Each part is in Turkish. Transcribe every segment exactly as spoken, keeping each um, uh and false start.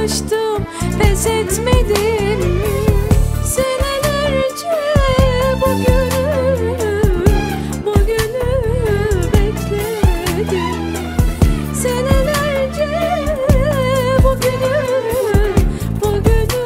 çalıştım, pes etmedim. Senelerce bugünü, bugünü bekledim. Senelerce bugünü, bugünü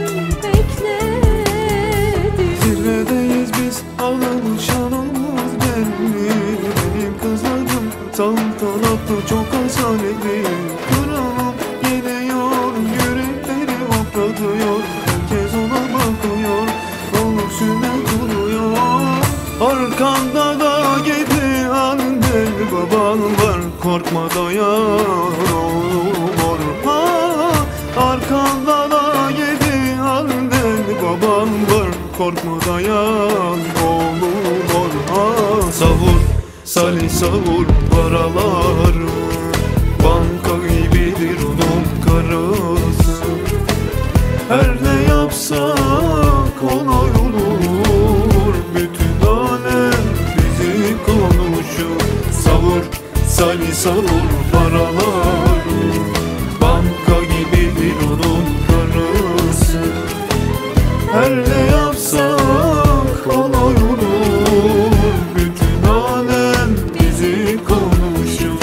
bekledim. Zirvedeyiz biz, ağlamış anamız belli. Benim kızlarım saltanatlı, çok asaletli. Kralım geliyor, yürekleri hoplatıyor. Herkes ona bakıyor, olur sünnet oluyor. Arkanda da yedi annen baban var, korkma dayan oğlum var. Ha, arkanda da yedi annen baban var, korkma dayan oğlum var. Ha, savur Salih savur paraları, banka gibidir onun karısı. Her ne yapsak kolay olur, bütün alem bizi konuşur. Savur Salih savur paraları, banka gibidir onun karısı. Her ne yapsak kolay olur, bütün alem bizi konuşur.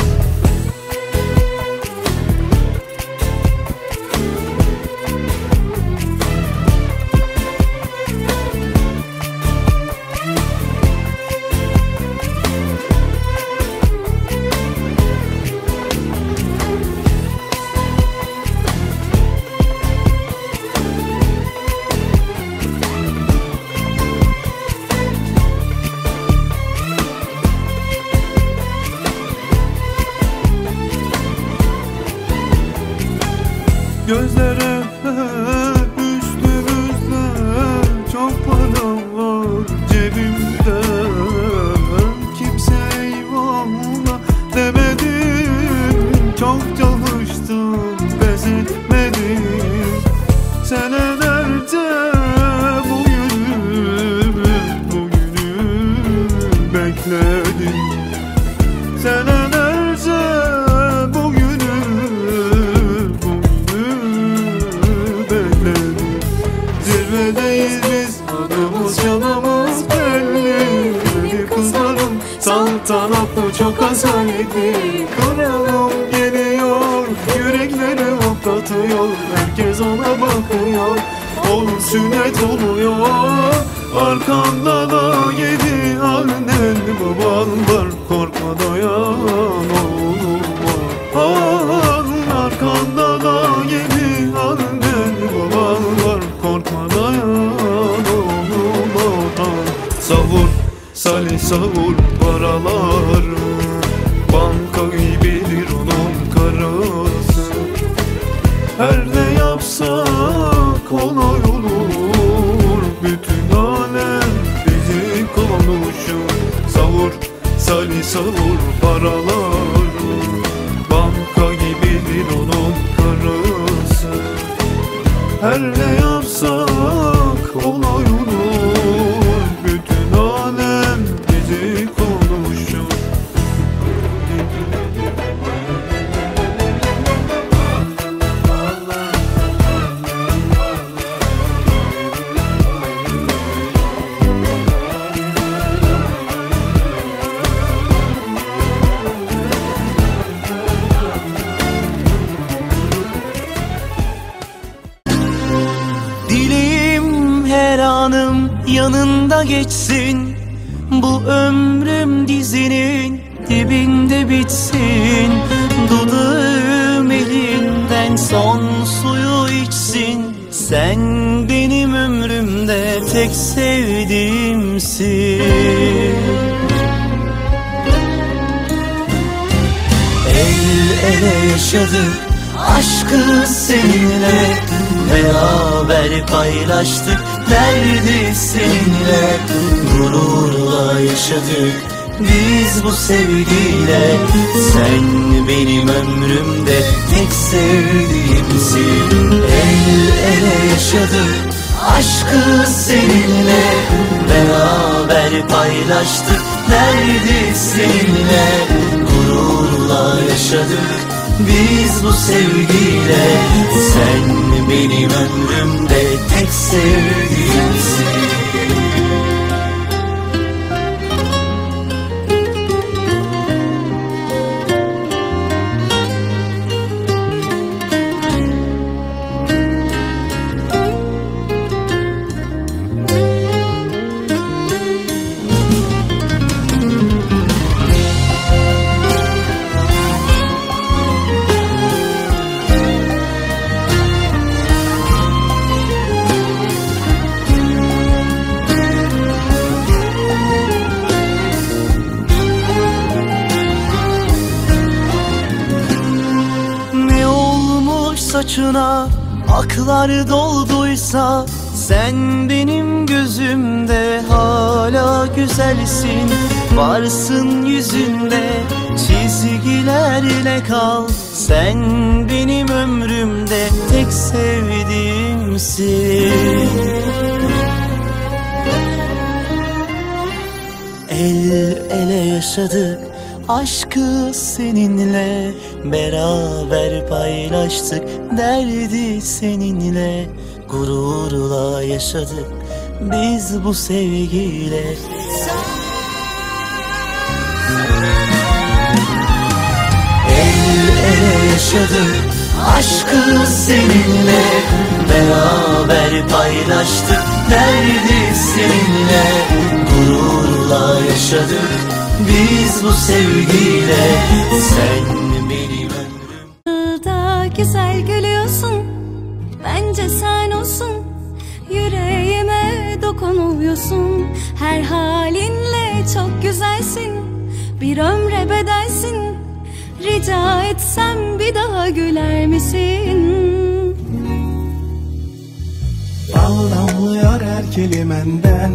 Gözlere üstümüzde, çok para var cebimde. Kimse eyvallah demedim, çok çalıştım, pes etmedim. Senelerce bugünü, bugünü bekledim. Senelerce bugünü, zirvedeyiz biz, adımız canımız belli. Benim kızlarım saltanatlı, çok asaletli. Kralım geliyor, yürekleri hoplatıyor. Herkes ona bakıyor, onun sünnet oluyor. Arkanda da yedi annen baban var, korkma dayan oğlum var. Ah, arkanda da yedi annen baban var, korkma dayan oğlum var. Savur Salih savur paraları, banka gibidir onun karısı. Her ne yapsak kolay olur, bütün alem bizi konuşur. Savur Salih savur paraları, banka gibidir onun karısı. Her ne yapsak kolay olur, bütün alem bizi konuşur. Yanında geçsin, bu ömrüm dizinin dibinde bitsin. Dudağım elinden son suyu içsin. Sen benim ömrümde tek sevdiğimsin. El ele yaşadık aşkı seninle, beraber paylaştık derdi seninle. Gururla yaşadık biz bu sevgiyle. Sen benim ömrümde tek sevdiğimsin. El ele yaşadık aşkı seninle, beraber paylaştık derdi seninle. Gururla yaşadık biz bu sevgiyle. Sen ömrümde tek sevdiğimsin. Saçına aklar dolduysa sen benim gözümde hala güzelsin. Varsın yüzünde çizgilerle kal, sen benim ömrümde tek sevdiğimsin. El ele yaşadık aşkı seninle, beraber paylaştık derdi seninle. Gururla yaşadık biz bu sevgiyle. El ele yaşadık aşkı seninle, beraber paylaştık derdi seninle. Gururla yaşadık biz bu sevgiyle, sen benim ömrüm. Da güzel gülüyorsun, bence sen olsun. Yüreğime dokunuyorsun, her halinle çok güzelsin. Bir ömre bedelsin, rica etsem bir daha güler misin? Bal damlıyor her kelimenden,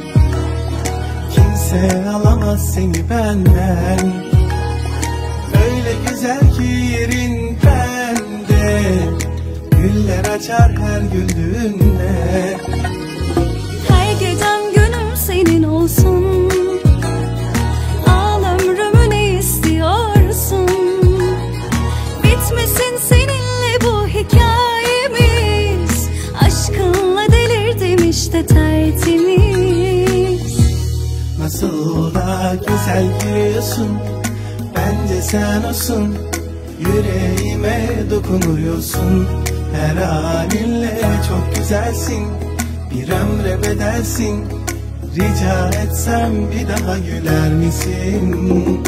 kimse alamaz seni benden. Öyle güzel ki yerin bende, güller açar her güldüğünde. Her gecem günüm senin olsun, al ömrümü ne istiyorsun? Bitmesin seninle bu hikayemiz, aşkınla delirdim işte tertemiz. Nasıl da güzel gülüyorsun, bence sen olsun. Yüreğime dokunuyorsun, her halinle çok güzelsin. Bir ömre bedelsin, rica etsem bir daha güler misin?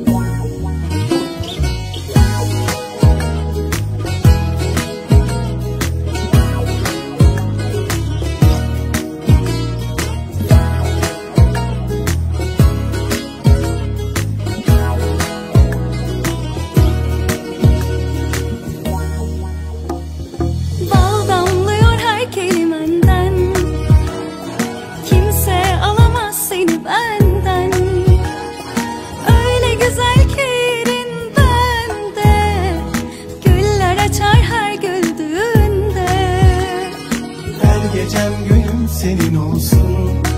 Gecem günüm senin olsun,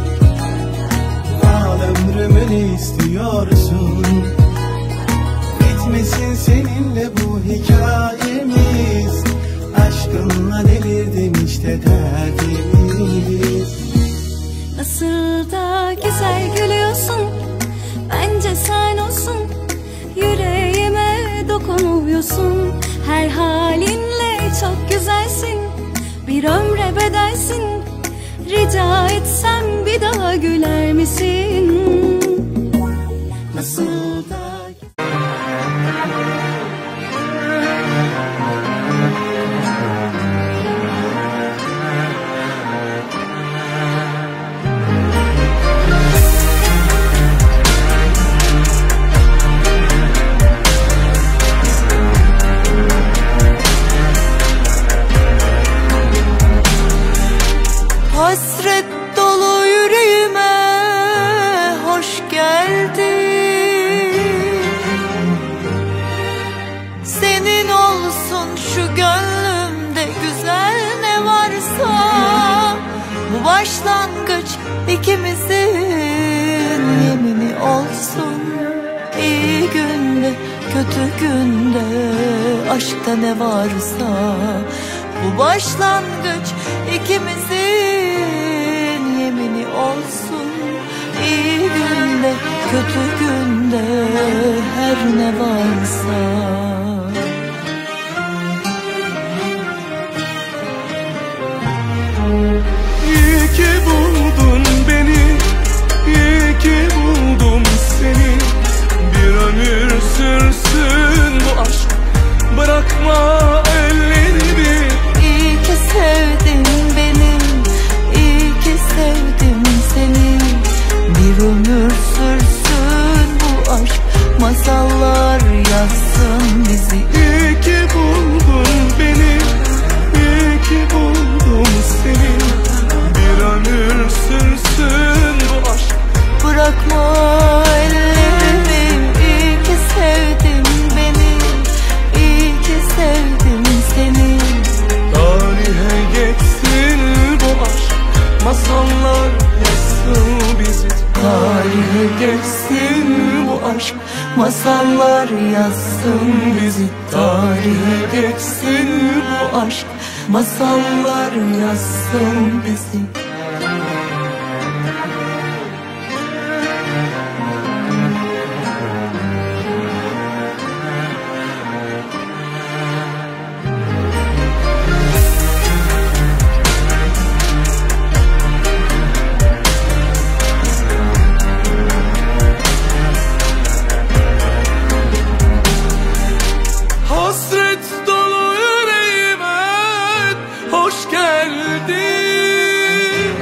al ömrümü ne istiyorsun? Bitmesin seninle bu hikayemiz, aşkınla delirdim işte tertemiz. Nasıl da güzel gülüyorsun, bence sen olsun. Yüreğime dokunuyorsun, her halinle çok güzelsin. Bir ömre bedelsin, rica etsem bir daha güler misin? Nasıl da hasret dolu yüreğime hoş geldin. Senin olsun şu gönlümde güzel ne varsa. Bu başlangıç ikimizin yemini olsun. İyi günde kötü günde aşkta ne varsa Bu başlangıç ikimizin yemini olsun. İyi günde kötü günde her ne varsa. İyi ki buldun beni, iyi ki buldum seni. Bir ömür sürsün bu aşk, bırakma ellerimi. İyi ki sevdin beni, iyi ki sevdim seni. Bir ömür sürsün bu aşk, masallar yazsın bizi. İyi ki buldun beni, iyi ki buldum seni. Bir ömür sürsün bu aşk, Bırakma ellerimi. İyi ki sevdin beni, iyi ki sevdim seni. tarihe geçsin bu aşk, masallar yazsın bizi. Tarihe geçsin bu aşk, masallar yazsın bizi. Tarihe geçsin bu aşk, masallar yazsın bizi. Hasret dolu yüreğime hoş geldin.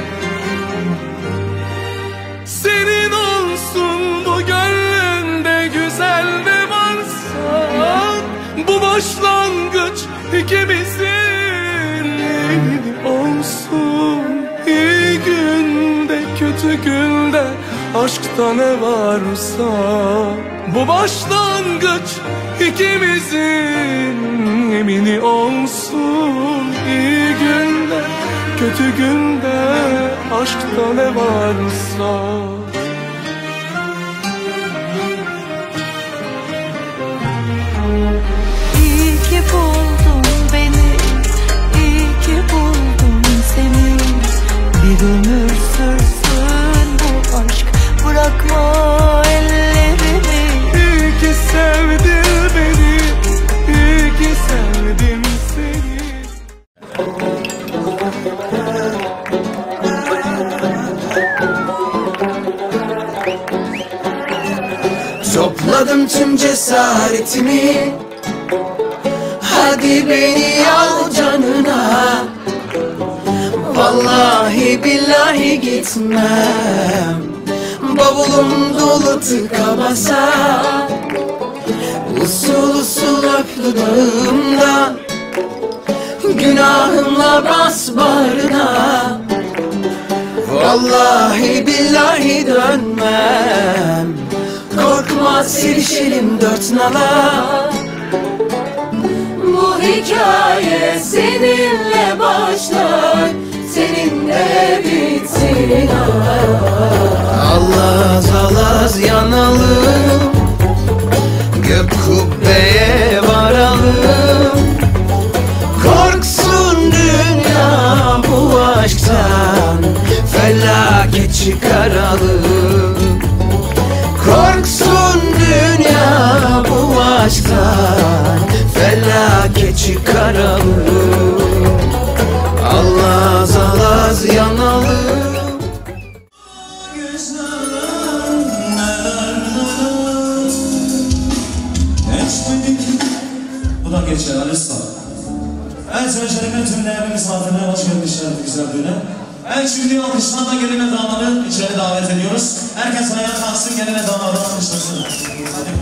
Senin olsun bu gönlünde güzel ne varsa. Bu başlangıç ikimizin yeni olsun. İyi günde kötü günde aşkta ne varsa. Bu başlangıç ikimizin yemini olsun. İyi günde kötü günde aşkta ne varsa. İyi ki buldun beni, iyi ki buldum seni. Bir ömür sürsün bu aşk, bırakma ellerimi. İyi ki sevdin beni, iyi ki sevdim seni. Topladım tüm cesaretimi, hadi beni al canına. Vallahi billahi gitmem, bavulum dolu tıka basa. Usul usul öp dudağımda, günahımla bas bağrına. Vallahi billahi dönmem, korkma sevişelim dört nala. Bu hikaye seninle başlar, seninle bitsin. Alaz alaz yanalım, gök kubbeye varalım. Korksun dünya bu aşktan, felaket çıkaralım. Korksun dünya bu aşktan, felaket çıkaralım. Alaz alaz yanalım. Bu da geçer Alisa. En seveceğime tüm değerli misafirlere hoş gelmişler bu güzel düğüne. En şimdi alkışlarla gelin ve damadı içeri davet ediyoruz. Herkes ayağa kalksın, gelin ve damadı alkışlasın. Hadi.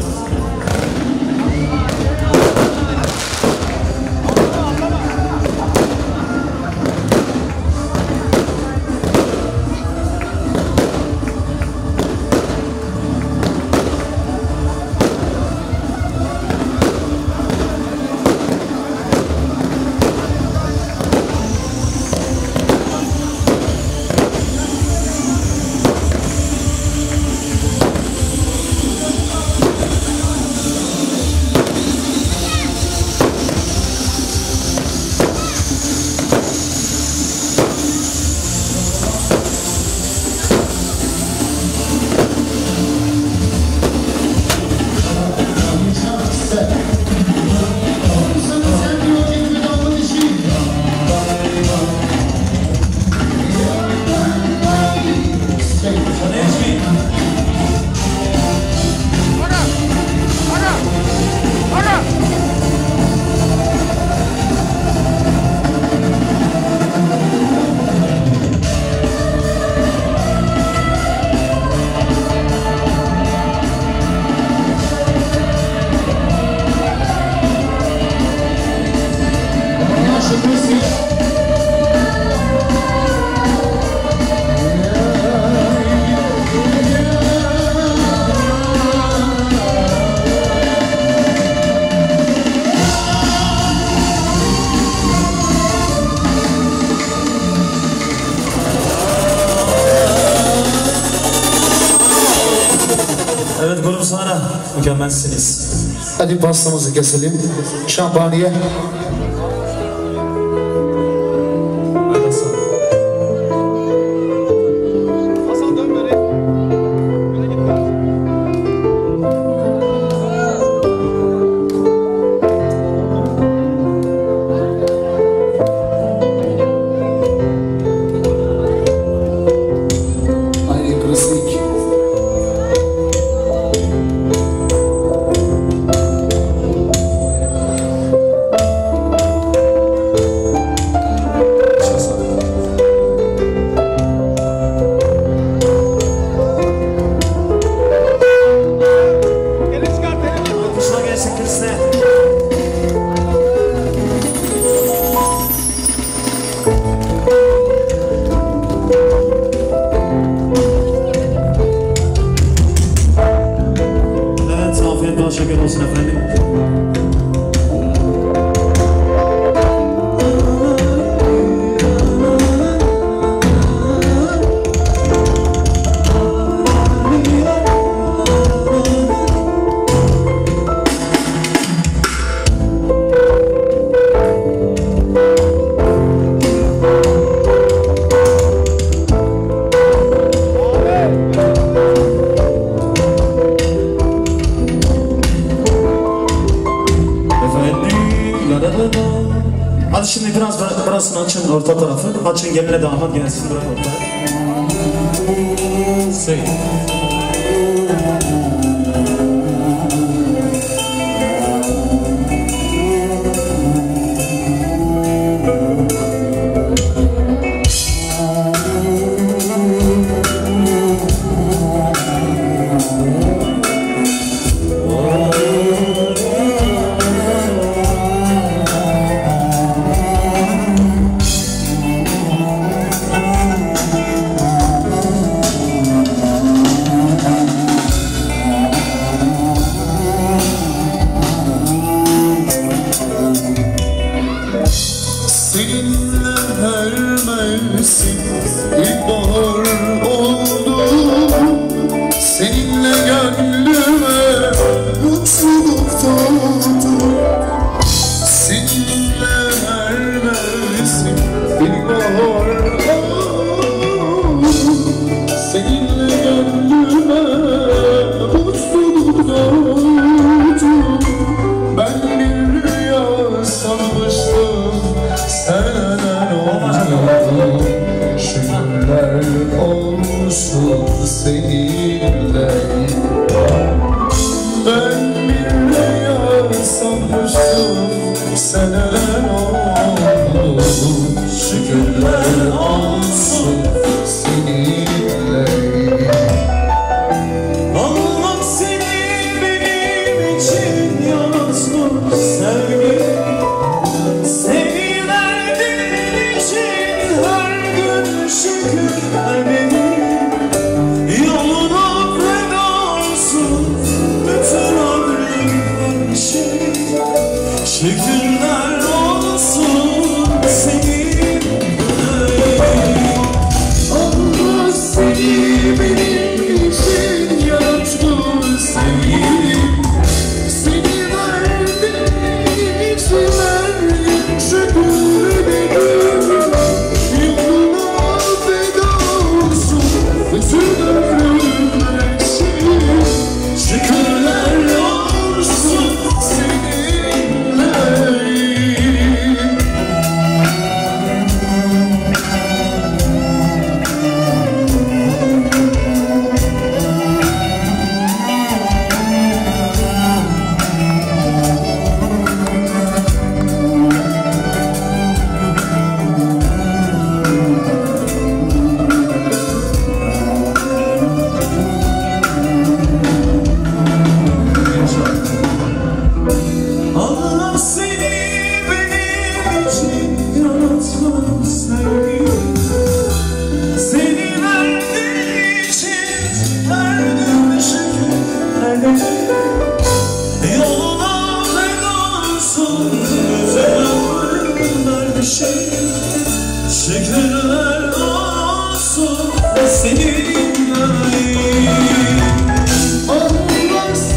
sonra mükemmelsiniz. Hadi pastamızı keselim. Şampanya. Şeker olsun efendim. Hadi şimdi biraz burasını açın, orta tarafı. Açın, geline damat gelsin buraya ortaya. Say. Allah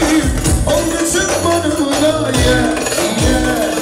ol bütün bana yeah, yeah.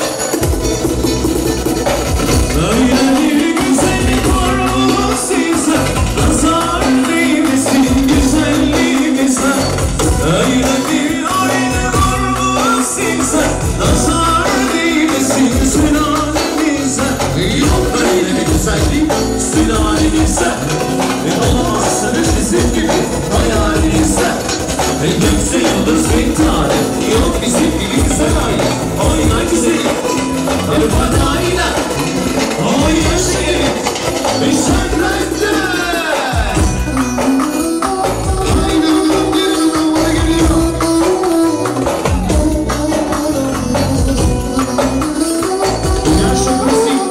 Öyle bir güzellik var mı size, nazar değmesin güzelliğimize. Öyle bir aile var mı size, nazar değmesin sülalemize. Yok öyle bir güzellik sülalemize. E olamazsınız bizim gibi hayalinizde. E gökse yıldız bir tane, yok bizim gibi güzel aile. Oyna güzelim, hadi badayla, oyna şekerim, bir şarkıda. Aynen bir numara geliyor. Yaşa müzik.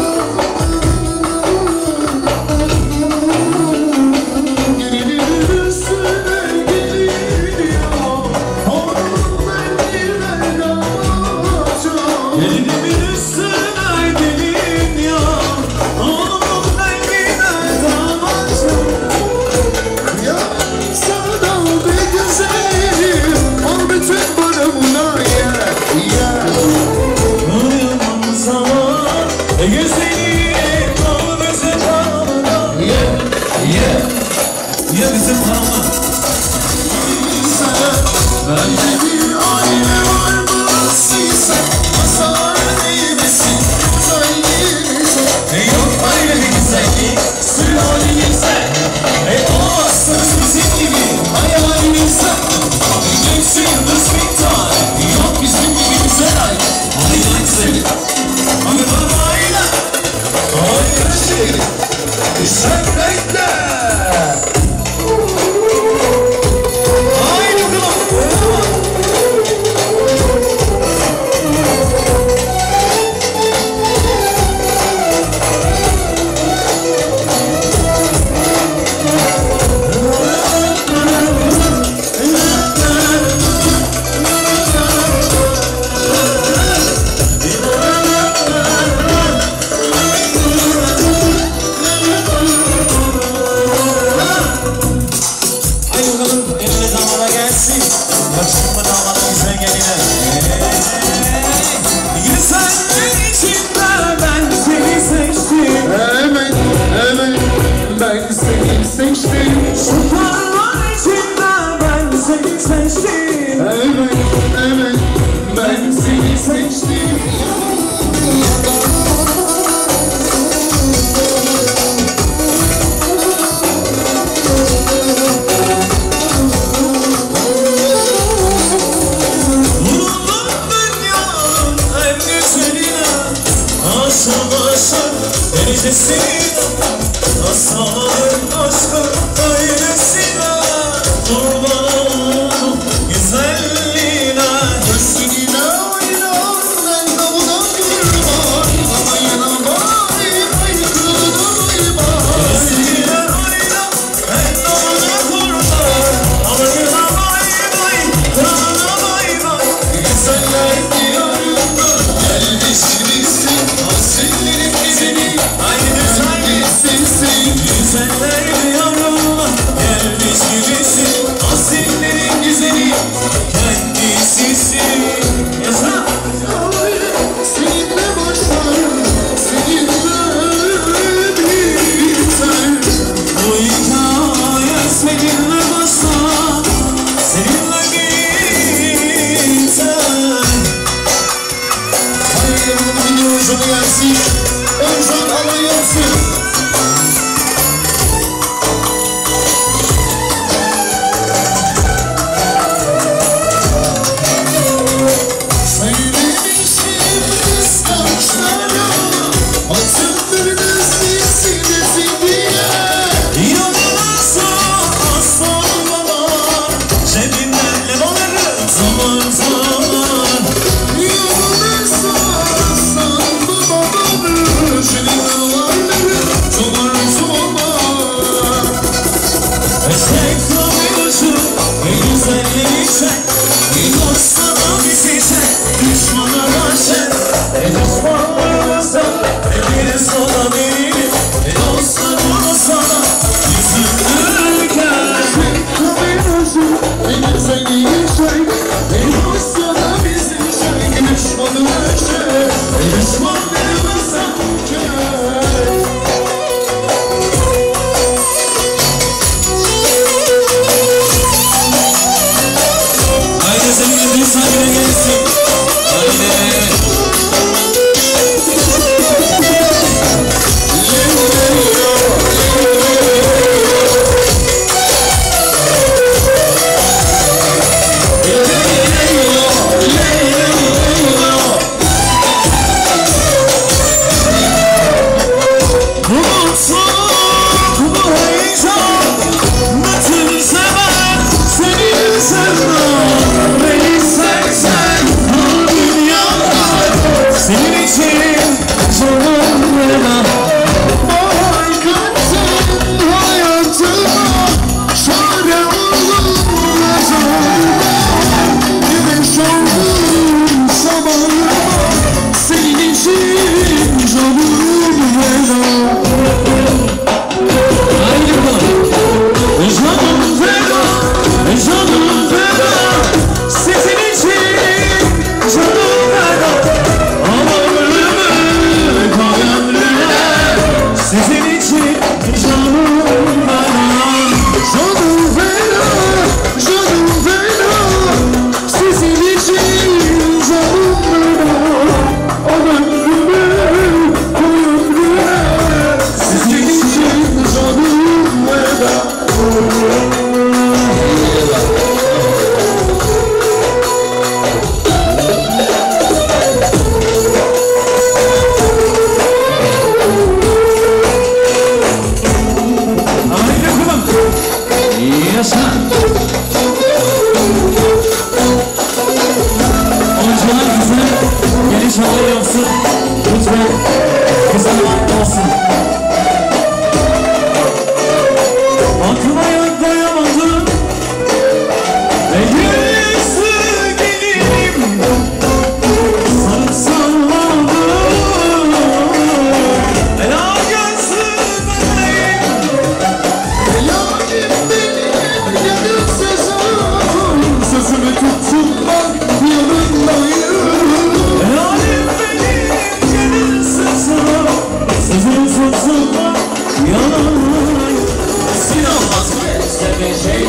olsun bak yanındayım. Halim benim gelirse sana, sözüm tutsun bak yanındayım. Sinanmaz mı istediğin şey?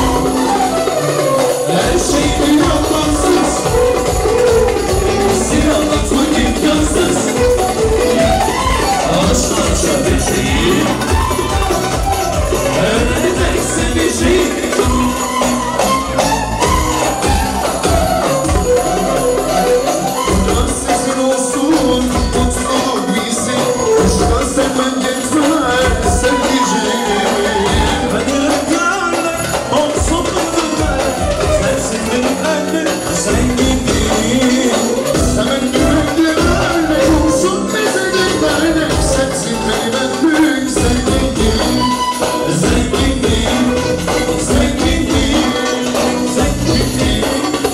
Her şey inanmazsız. Sinanlatmak imkansız. Ağaçlar çöpeceği, öğrenmek seveceği. Sesin olsun, mutluluk bilsin. Aşka sevmen yetmez, seveceğim. Benim gönlüm olsun güzel, sensin benim kalbim zengin. Sen güvenli vermek olsun bize de vermek. Sensin benim en büyük sevdiğim. Zenginliğim, zenginliğim, zenginliğim.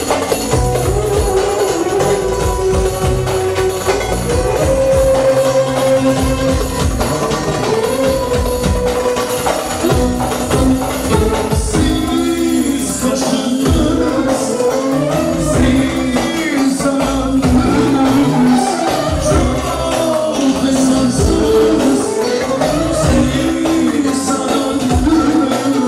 Siz taşındınız, siz zamandınız. Çok esansız, siz zamandınız.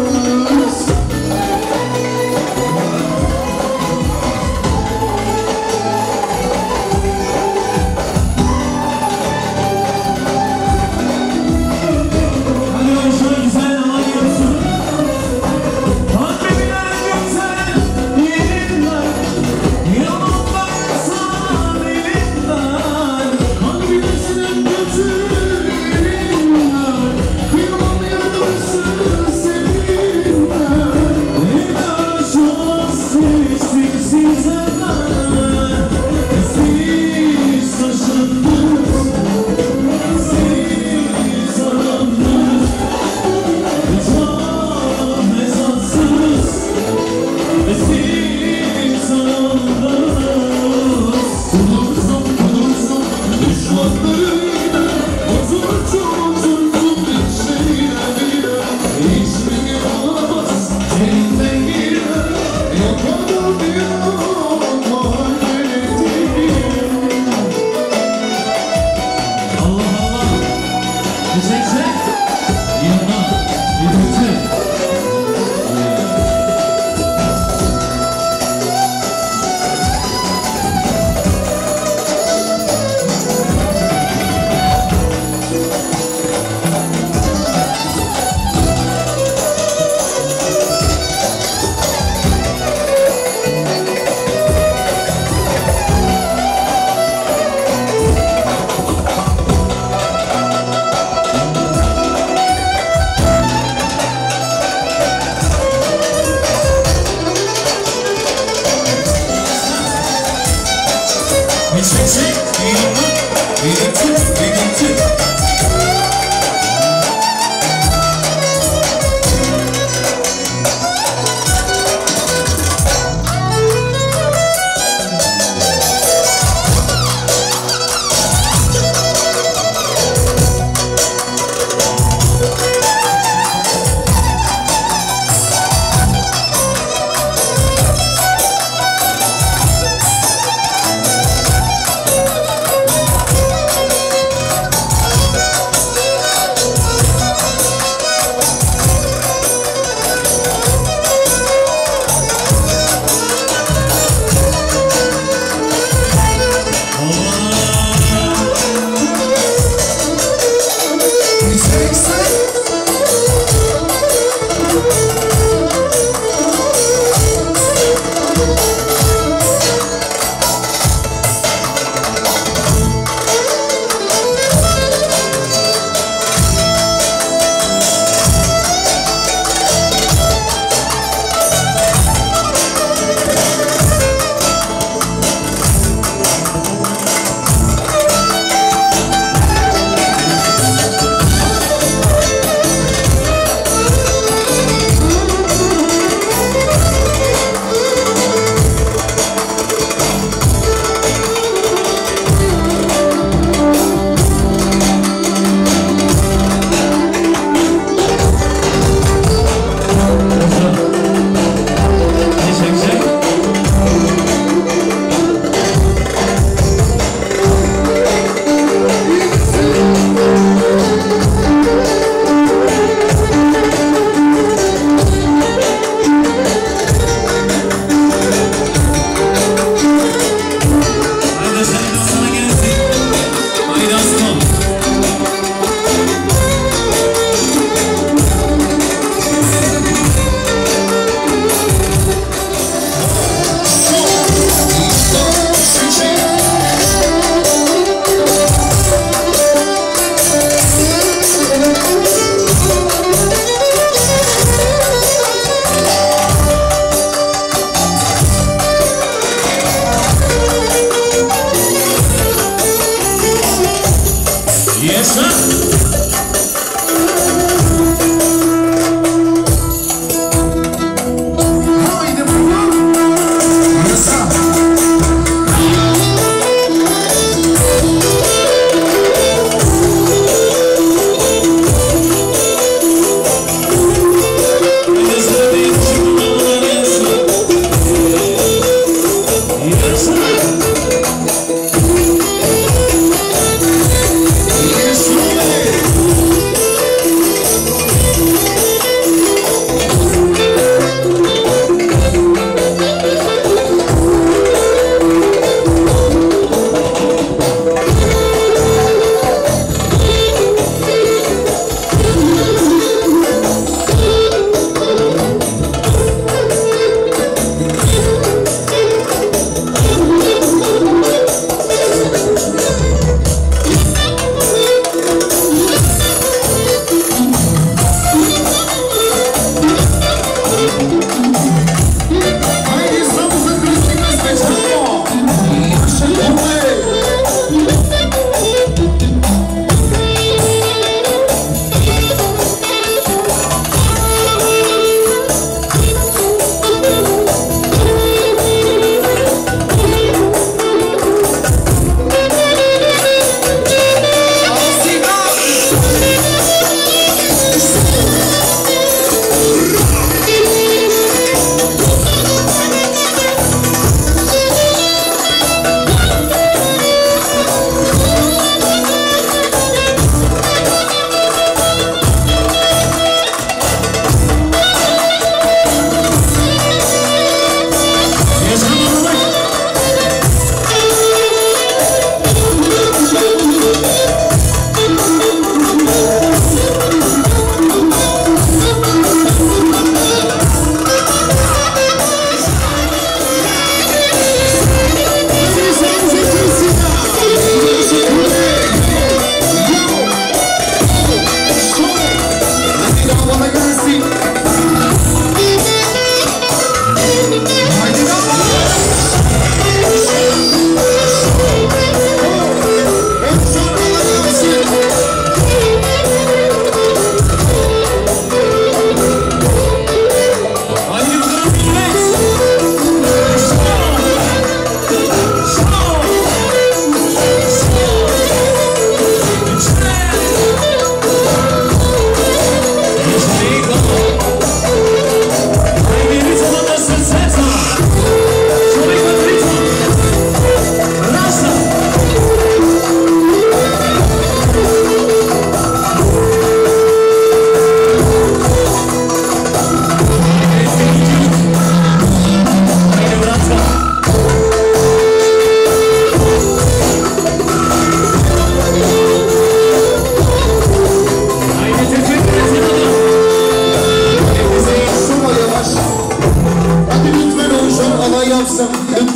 Hadi o şöyle güzel ağlıyorsun. Kalbinden güzel yerinden, yanımdaysan elinden. Kalbimizin götüründen, kıyamam yanımsın seninle. Neden çok seçtik sizden? Siz taşındınız, siz arandınız. Çok esansız, siz arandınız. Bulursun, bulursun, düşmanlarıyla otursun, otursun bir şeyle bile. Hiçbiri olamaz, elinden girer. Yok adam yok, mahalleledim. Allah Allah, çek çek, yana, yürütü. Bir çek çek, yana, yürütü, yürütü.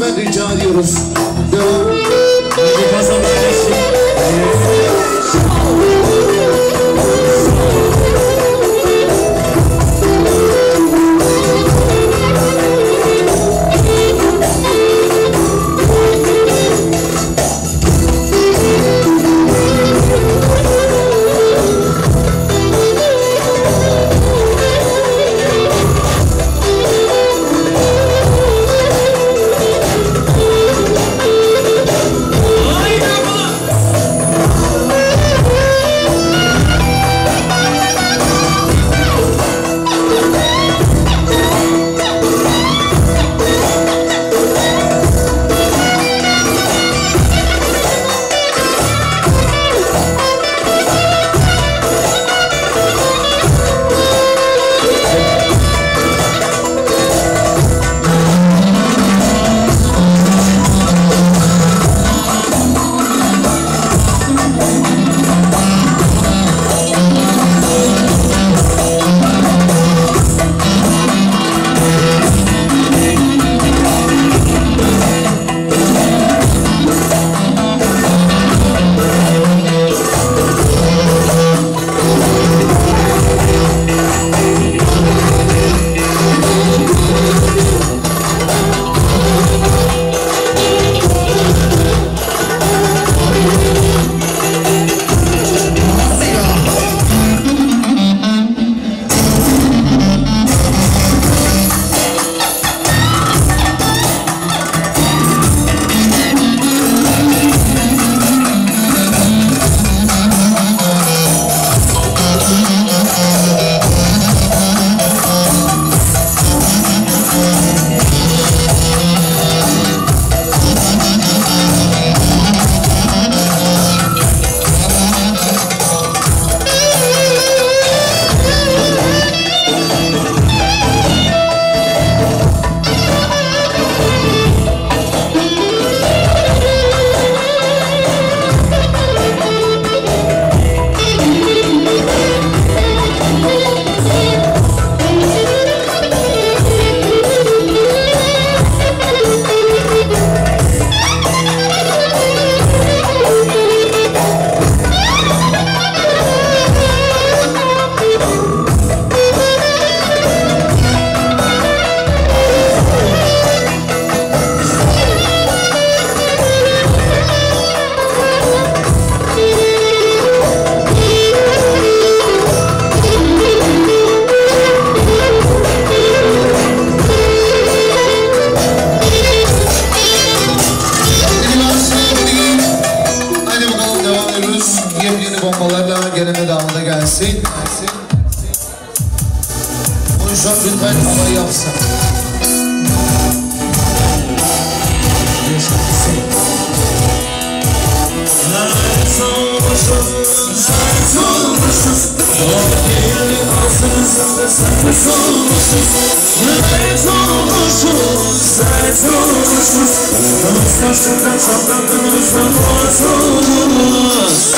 lütfen rica ediyoruz. Devam. Hadi pasamızı geçtik. gelene devamında gelsin. Konuşan lütfen havayı yapsın. Lanet olmuşuz, lanet olmuşuz. O elini ağzımızda sarmış olmuşuz. Lanet olmuşuz, lanet olmuşuz. Yalnız karşıdan çaplandığımızdan kurtulmuşuz.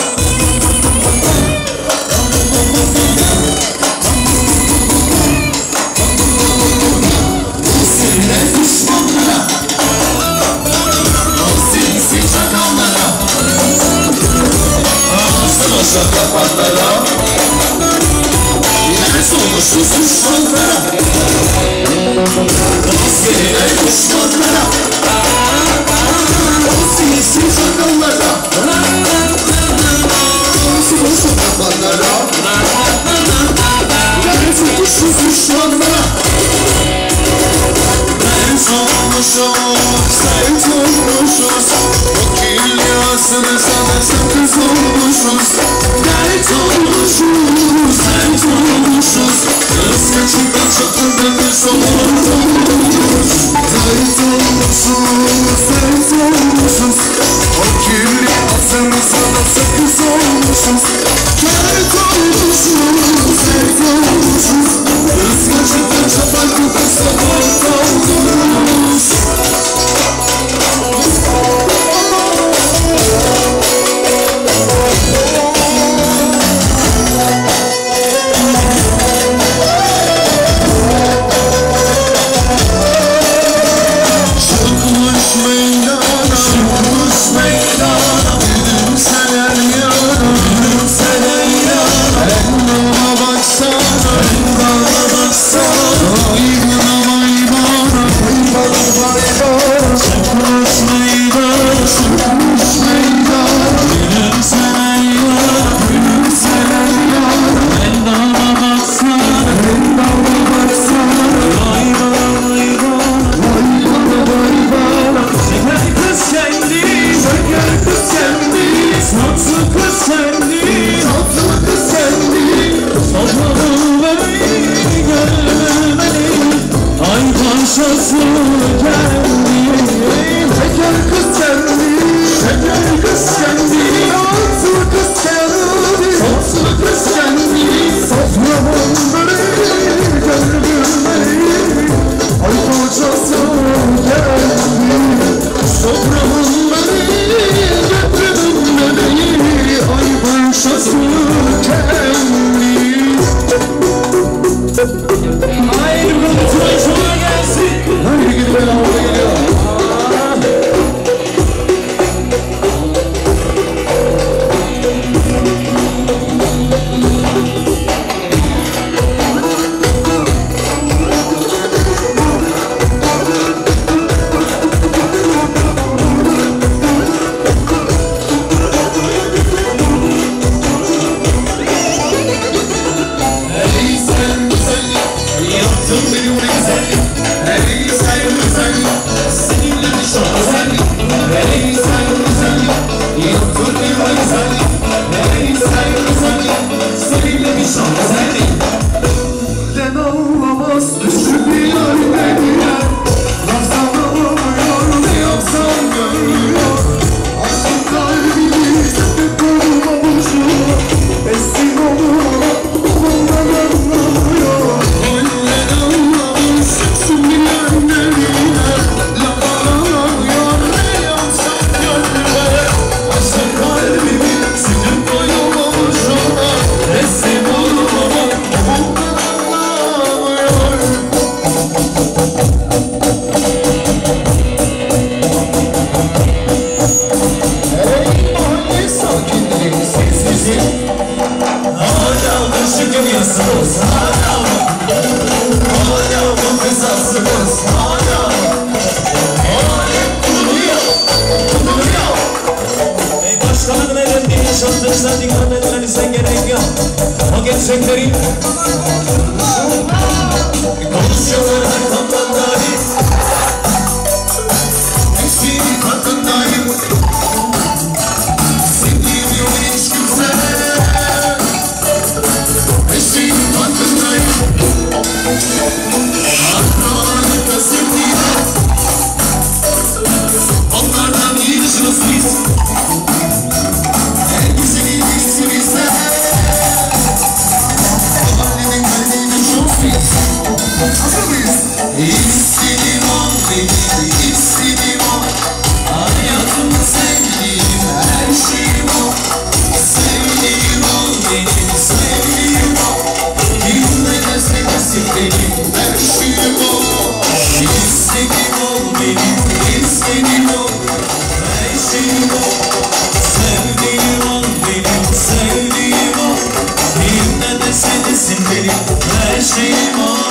Yapanlara lanet olmuşuz düşmanlara, askerine düşmanlara, o sinsi çakallara, nasıl yapanlara lanet olmuşuz düşmanlara. Lanet olmuşuz, lanet olmuşuz, o kirli ağzımıza da sakız olmuşuz. Lanet olmuşuz, lanet olmuşuz, kız kaçırdan çakıldan bir somut olmuş. Lanet olmuşuz, lanet olmuşuz, o kirli ağzımıza da sakız olmuşuz. Lanet olmuşuz, lanet olmuşuz, kız kaçırdan çakıldan bir somut olmuş. birazcık anlatmanıza gerek yok. O gerçekleri konuşuyorlar arkamdan dahi. Hepsinin farkındayım. Sevdiğim yok hiç kimse. Hepsinin farkındayım. Arkalarında sevdiğim. Onlardan yetişiriz biz. Her güzeli birisi bizde. Babaannemin kalbini çok biz. Hazır mıyız? İstediğim ol benim, istediğim ol. Hayatım sevdiğim, her şeyim ol. Sevdiğim ol benim, sevdiğim ol. Kimle de sevmesin benim, her şeyim ol. İstediğim ol benim, istediğim ol. Her şeyim ol. Sevdiğim ol benim, sevdiğim ol. Kimle de sevmesin benim, her şeyim ol.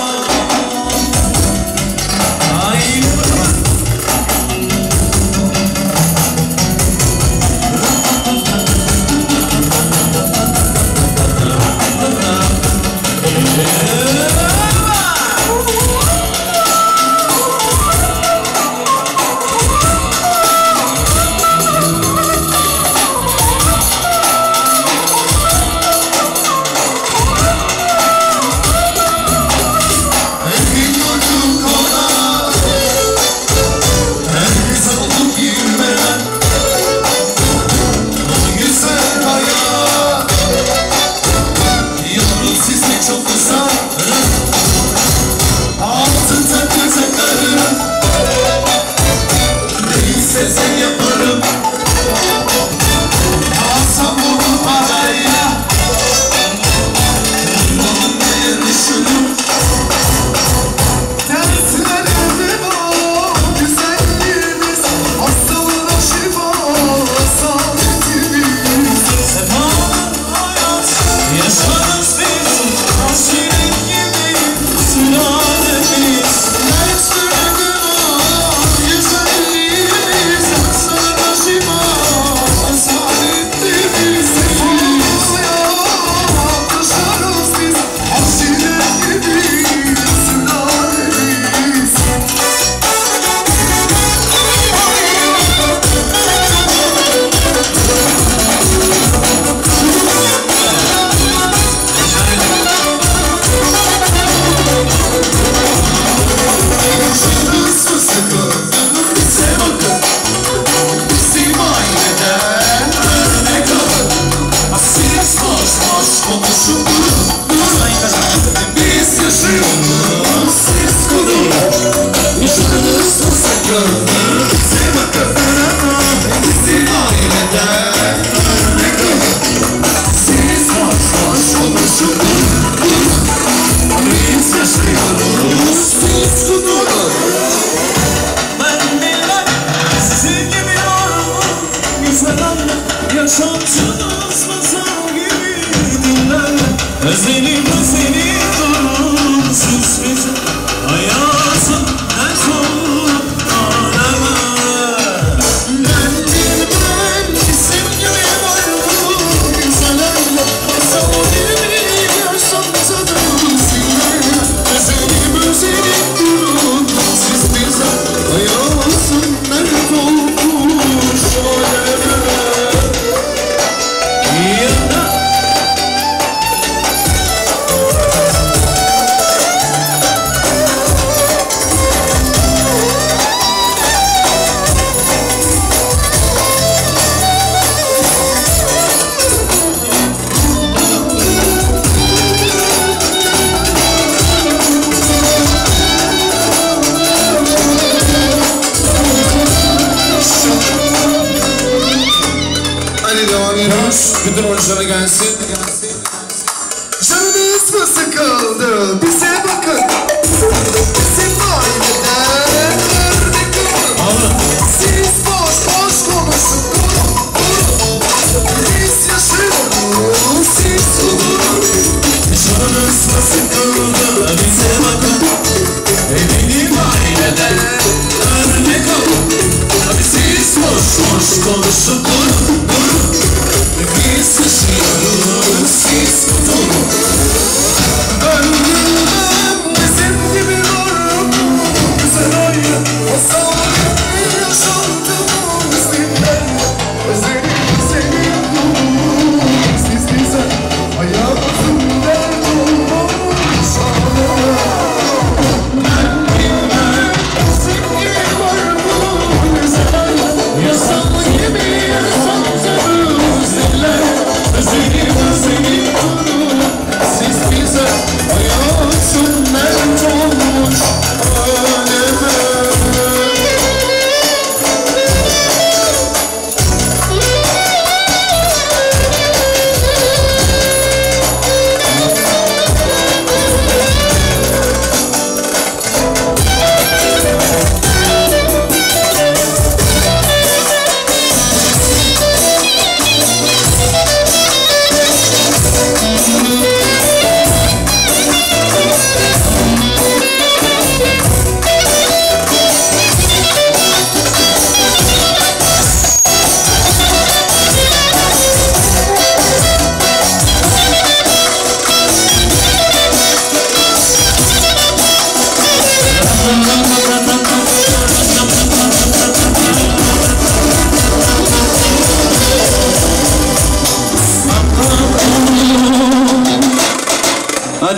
Yaşantınız masal gibi dinler. Özelim özelim durursuz bize. Hayatın en son aleme. Ben bilmem ki sevgimi varım. Güzeller masal gibi yaşantınız dinler. Özelim özelim durursuz bize. Hayatın en dolmuş aleme. Bütün oyunculara gelsin. Canınız mı sıkıldı? Bize bakın. Bizim aileden örnek alın. Siz boş boş konuşun. Biz yaşıyoruz, siz durun. Canınız mı sıkıldı? Bize bakın. Benim aileden örnek alın. Siz boş boş konuşun. Biz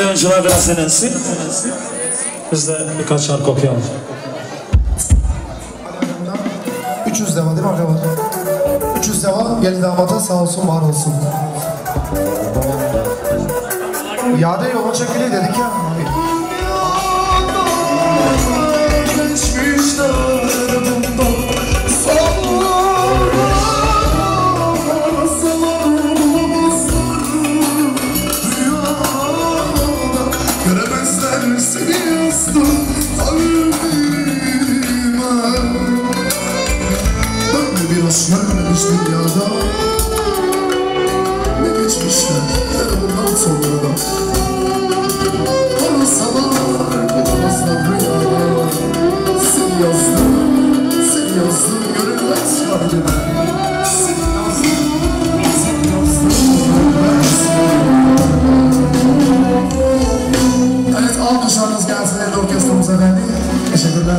Değerli oyuncular biraz dinlensin. Biz de birkaç şarkı okuyalım. üç yüz deva değil mi arkadaşlar? üç yüz deva gelin damata sağ olsun var olsun. Yade yola çekili dedik ya. Görmemiş dünyada ne geçmişler her ondan sonra da konuşsalar konuşmazlar rüyada. Seni yazdım, seni yazdım görünmez kalbime. Seni yazdım, seni yazdım görünmez kalbime. Evet, alkışlarınız gelsin evde orkestramıza efendi. Teşekkürler.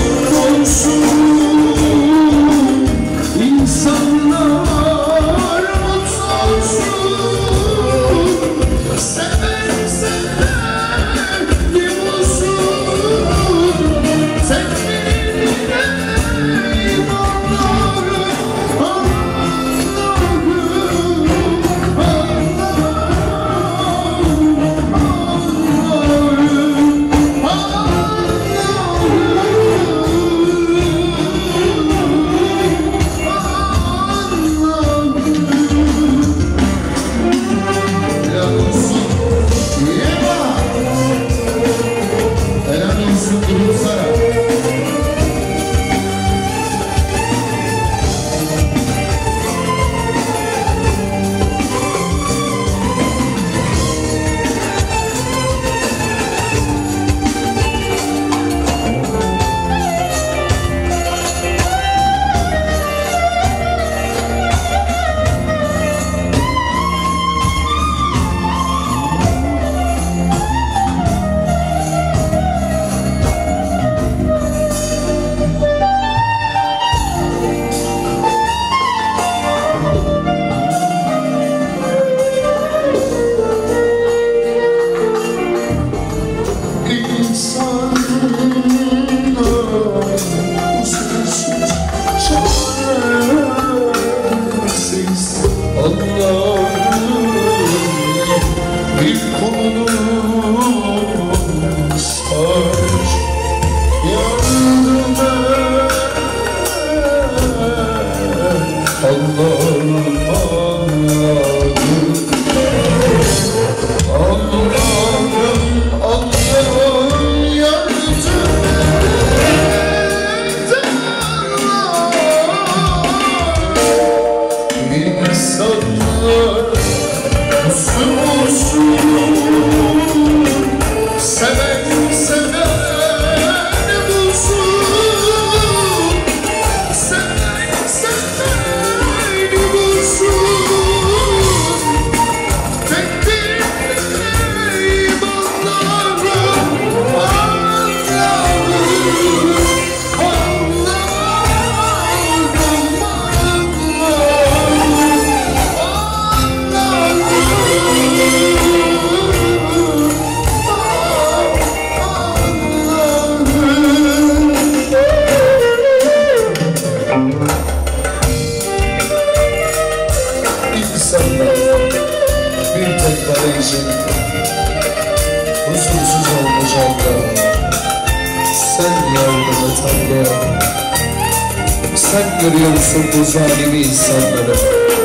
Sen görüyorsun bu zalimi insanları.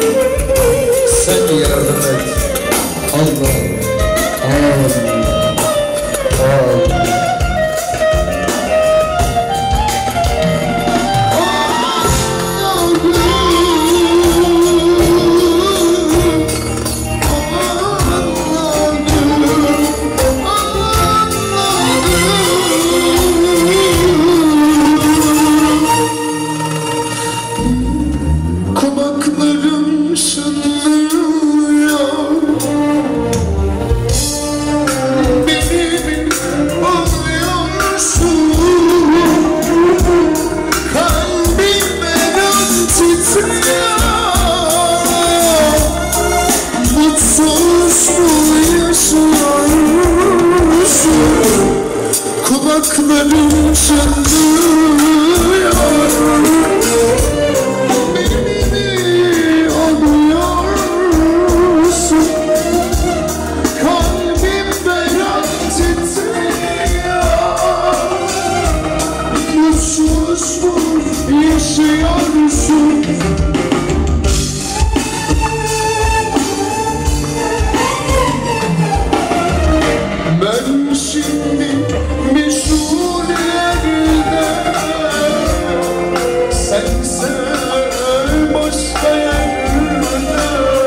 Sen yardım et. Allah, Allah, Allah. Kulaklarım çınlıyor, beni mi alıyorsun? Kalbimden titriyor. Mutsuz mu yaşıyorsun? Ben şimdi meşhur yerde, sense başka yerde.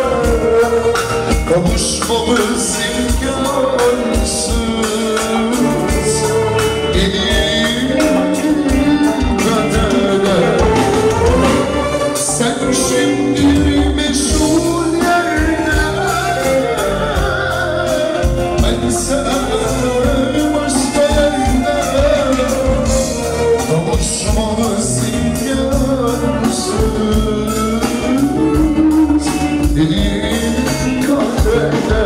Kavuşmamız imkansız, benim kadere. Sen kavuşmamız imkansız dediğin kaderde.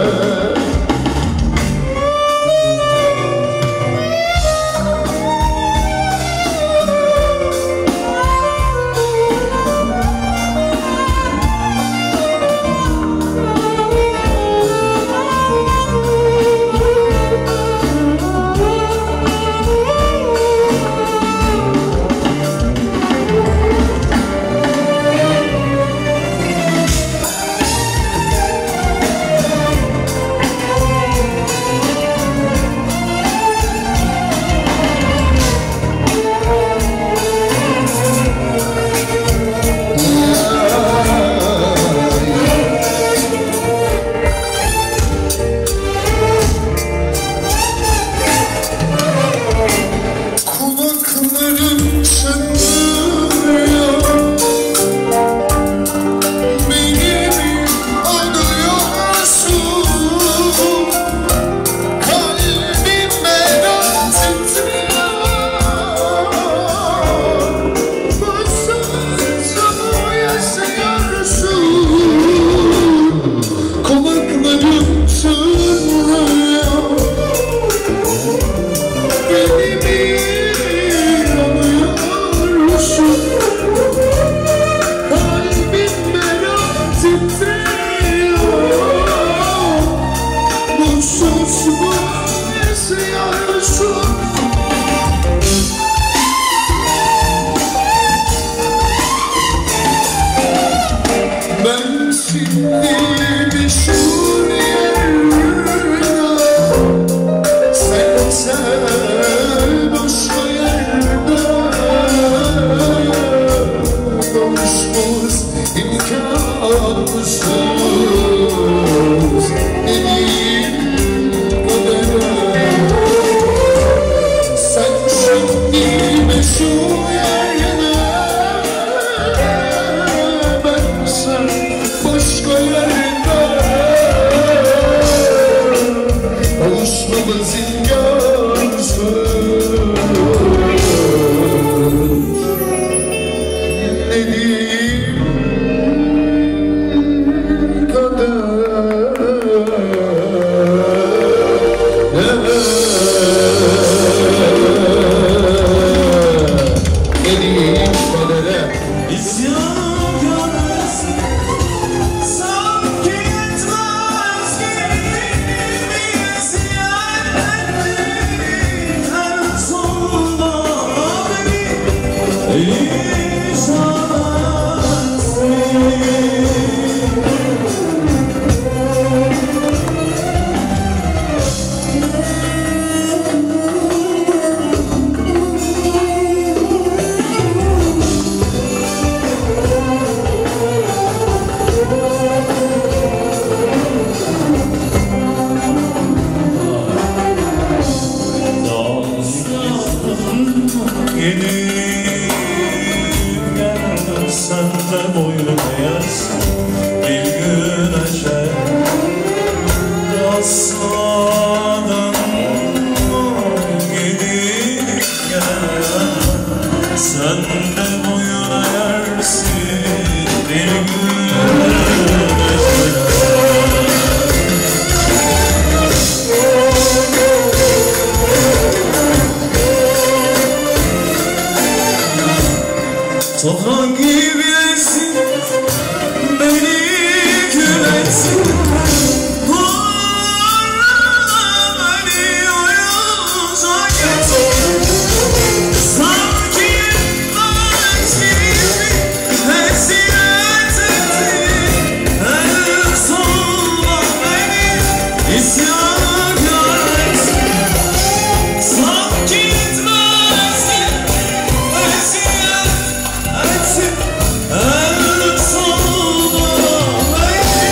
Toprağın gibi esin, beni gülersin. Beni oyunuza getir. Sanki ben seni eziyet ettim. En sonunda beni isyana etsin. Sanki etmezsin, eziyet etsin. En sonunda beni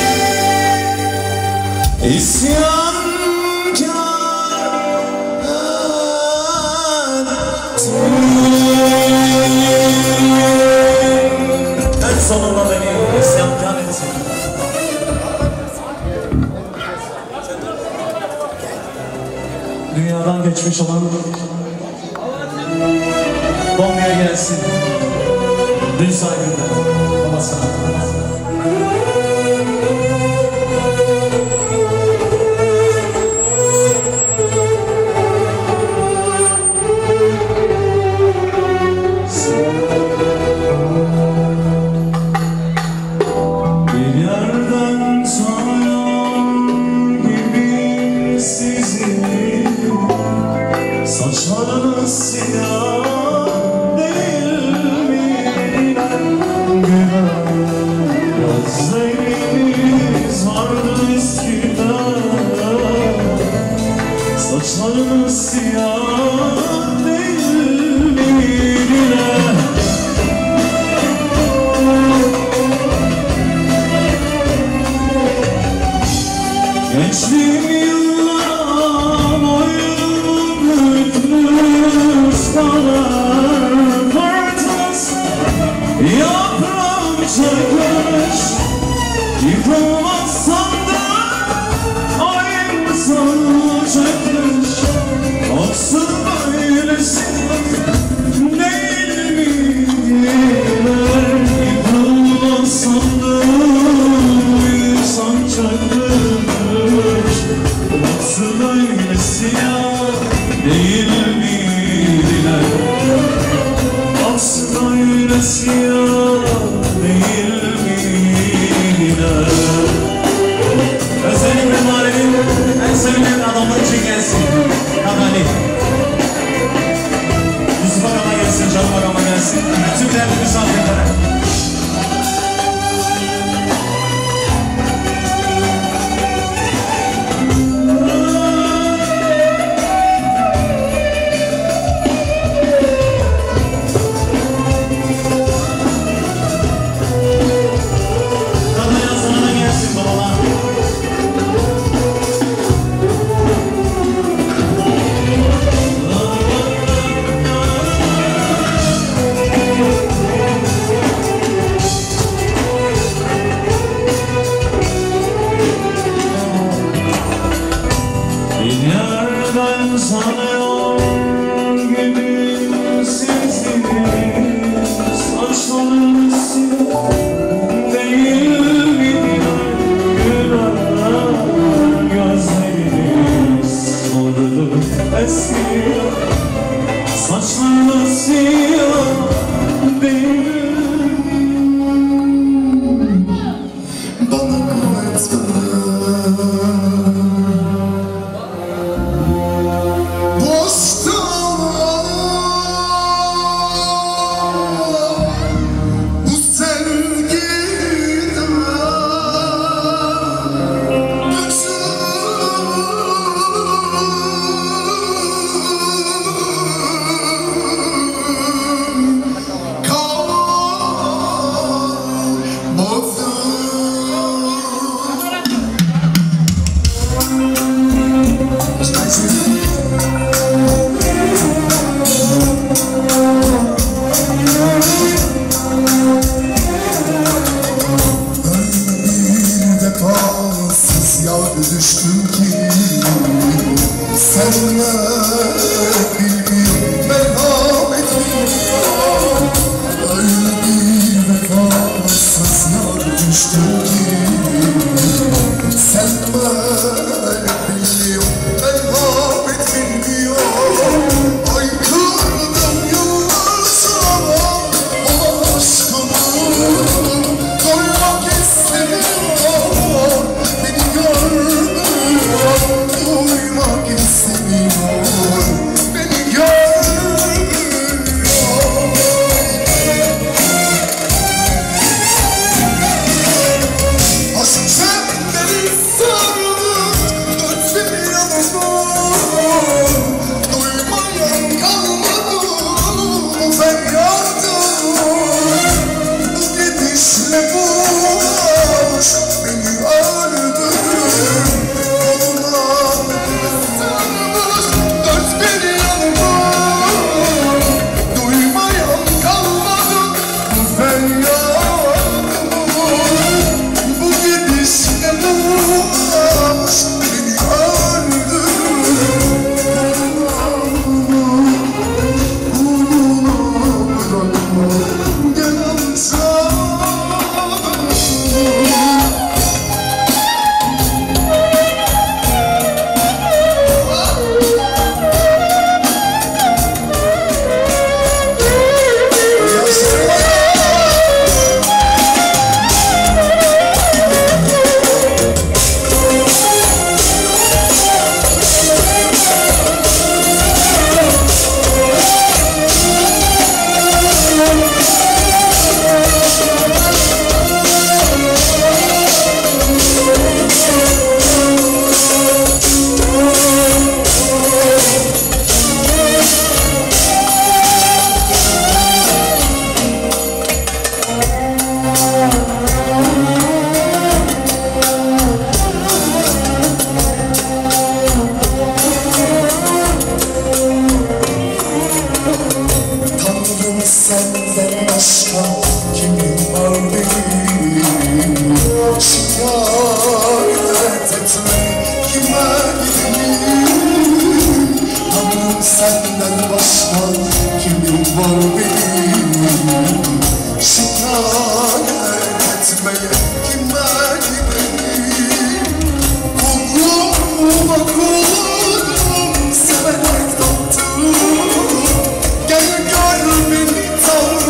en sonunda beni isyankar etsin. Dünyadan geçmiş olan bu Konya'ya gelsin. Dün saygında babasına. Bir yerden sayan gibi sizi, saçlarınız siyah gözleriniz vardı eskiden, saçlarınız siyah değil miydi? Gençliğim yıllara boyun bükmüş kadar fırtınası yaprağım çekmiş. Yıkılmaz sandım ay insanı çekmiş. Olsun böylesi değil miydiler? Yıkılmaz sandım insan çekmiş. Olsun böylesi ya değil miydiler? Olsun böylesi ya değil miydiler? Özellikle mahallenin en sevilen adamlar için gelsin. Kanali. Yusuf Agama gelsin, Canım Agama gelsin. Tüm değerli misafirlere. senden başka kimin var benim? Şikayet etme kime gideyim? Hanım senden başka kimin var benim? Şikayet etmeye kime gideyim? Kulluğuma kulluğum severek taptım. Gel gör beni tanrım.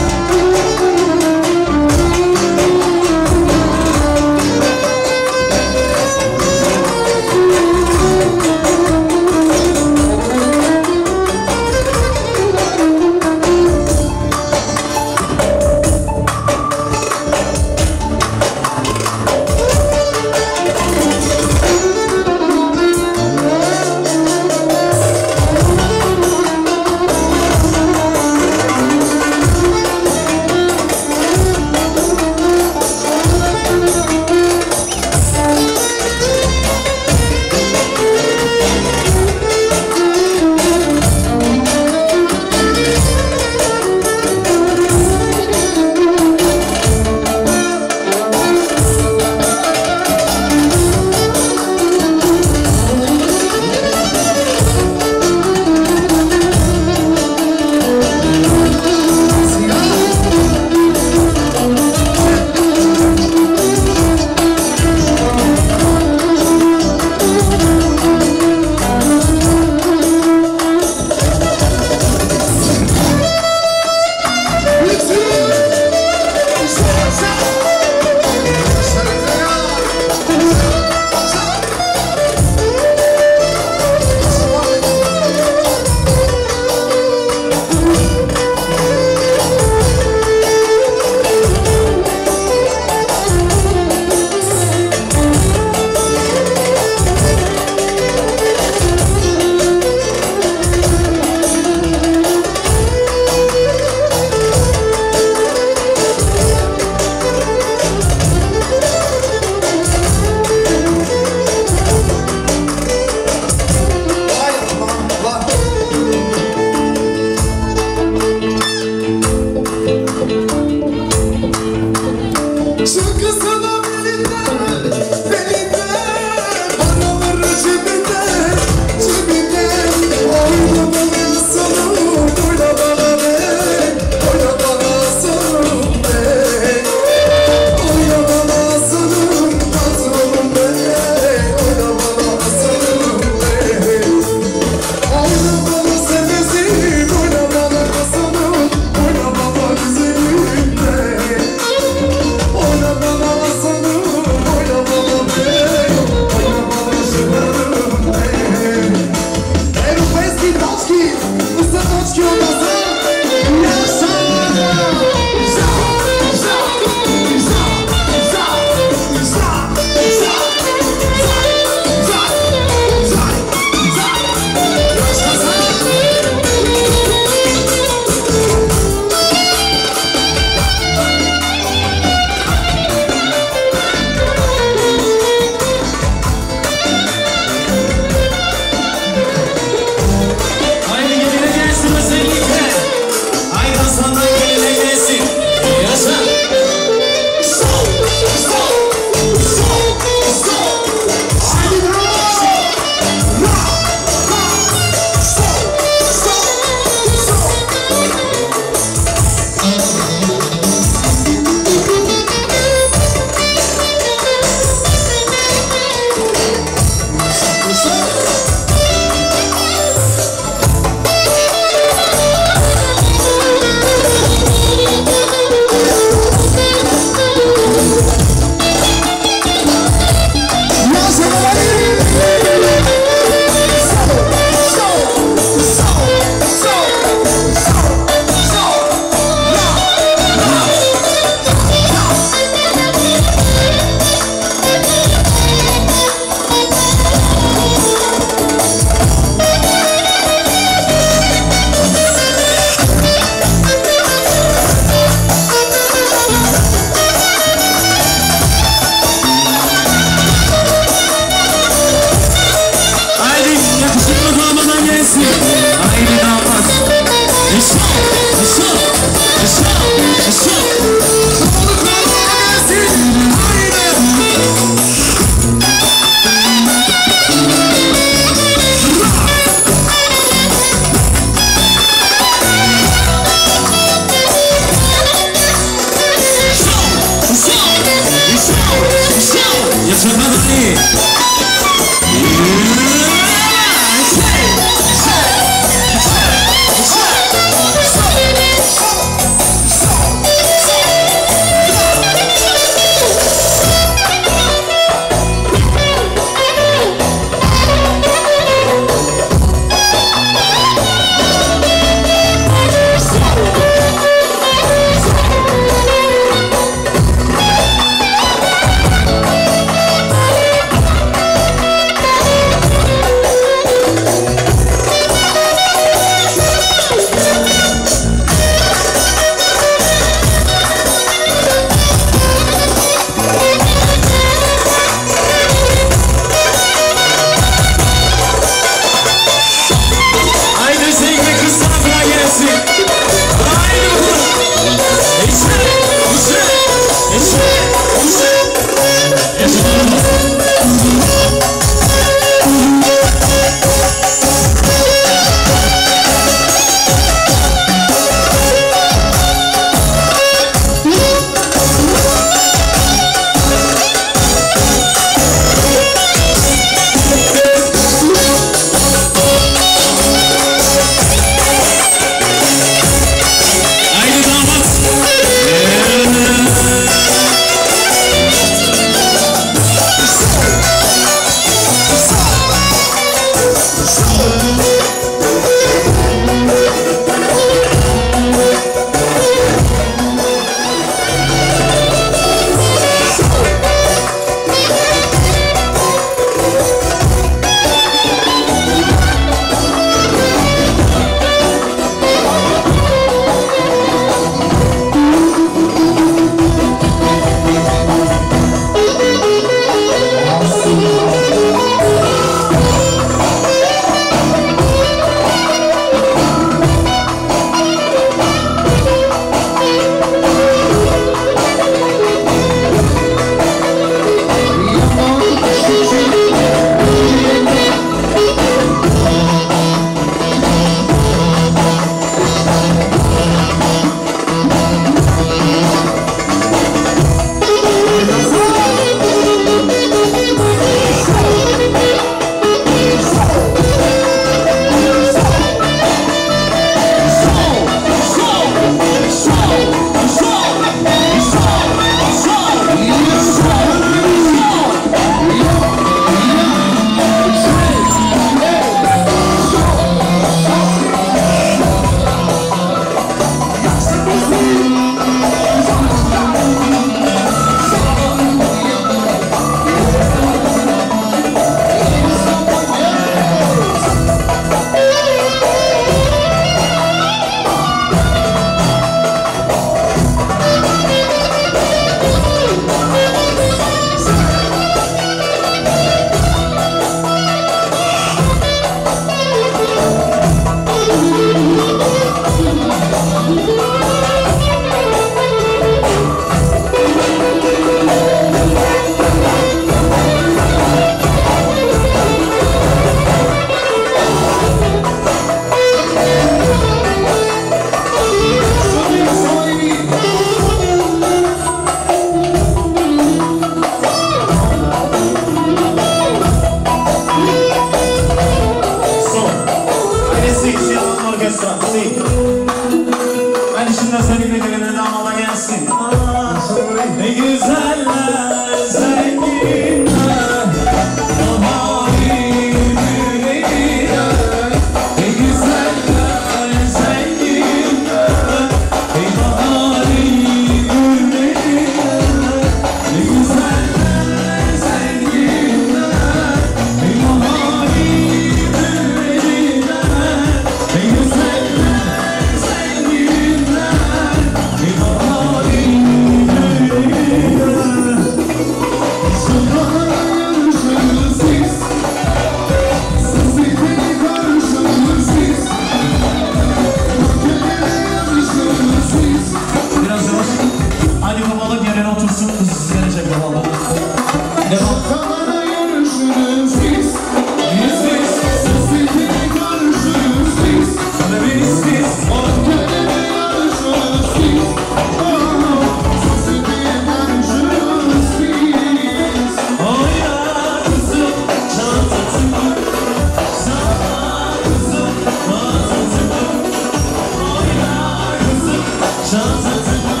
Şakalara yarışırız biz. Biz biz. Sözlüğe karışırız biz. Sana biz biz. Ortalara yarışırız biz. Sözlüğe karışırız biz. Oyna kızım çantatımı, sana kızım çantatımı. Oyna kızım çantatımı,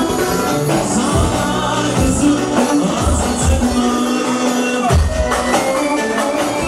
sana kızım çantatımı.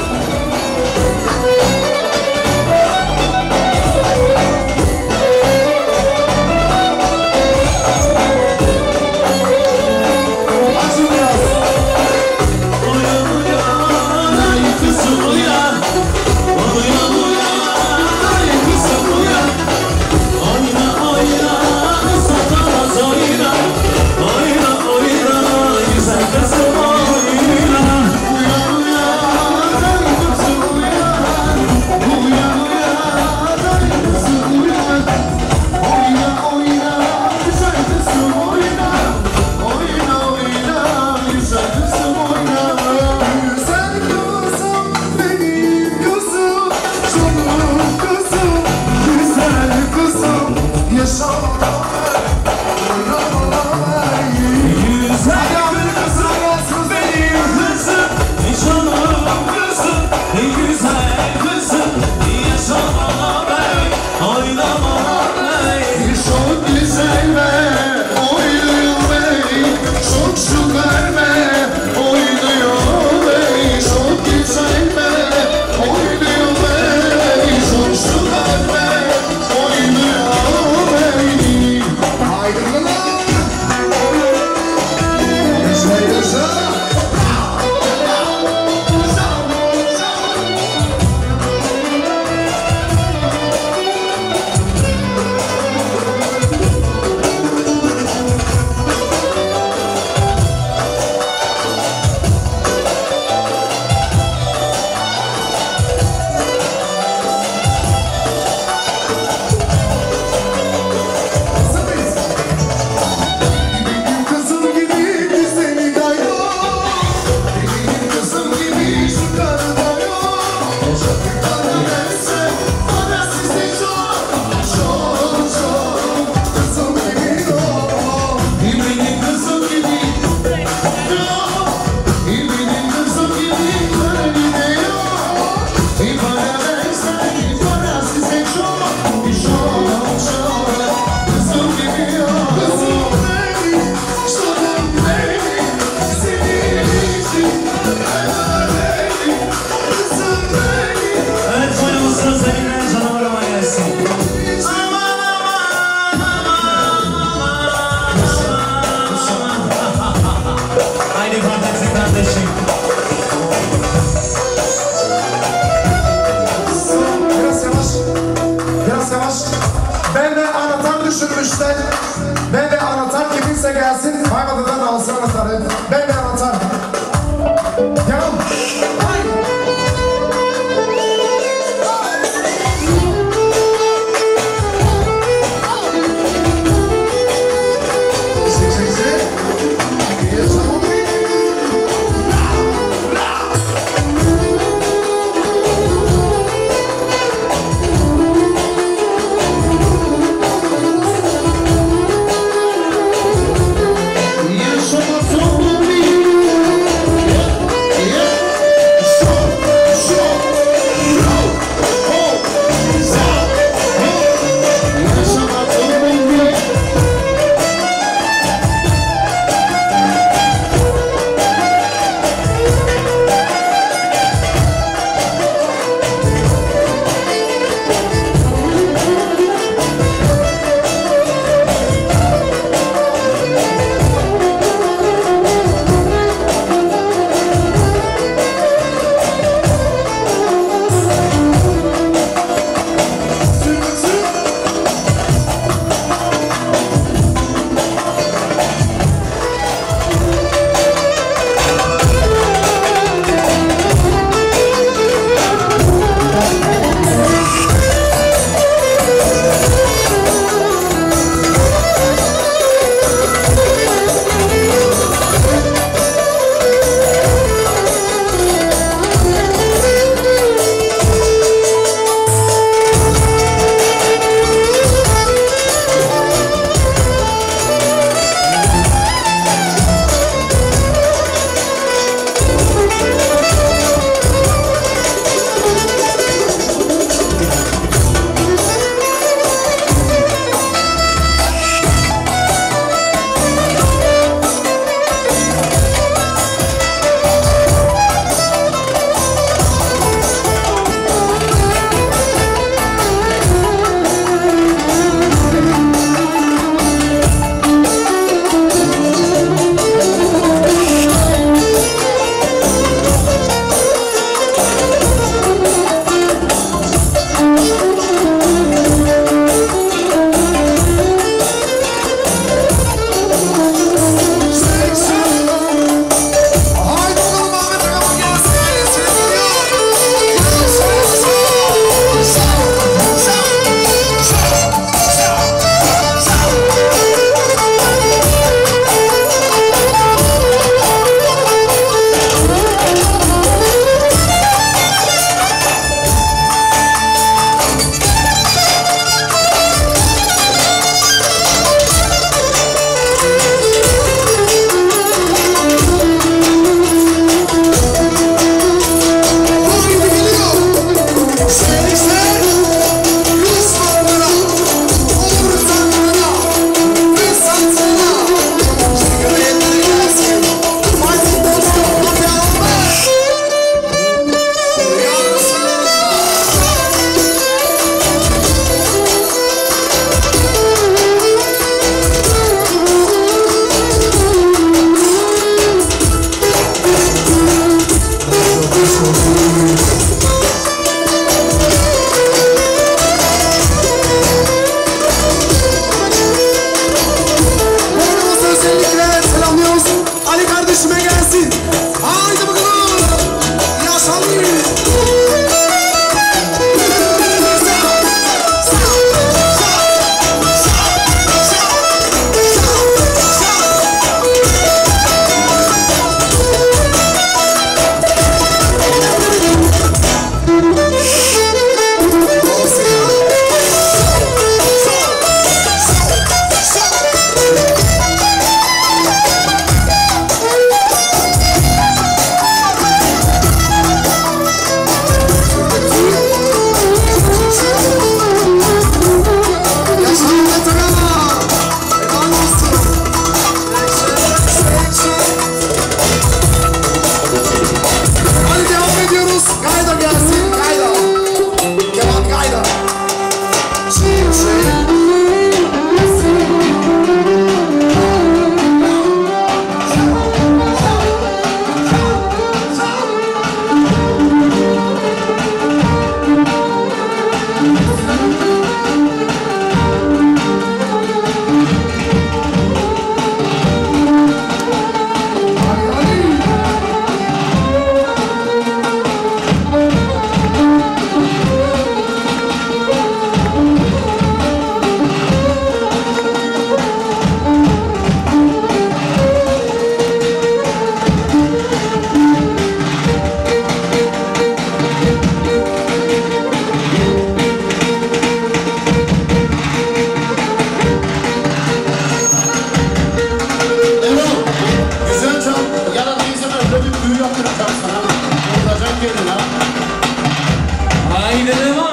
attıracağım sana. Vuracak gelin ha. Haydi devam.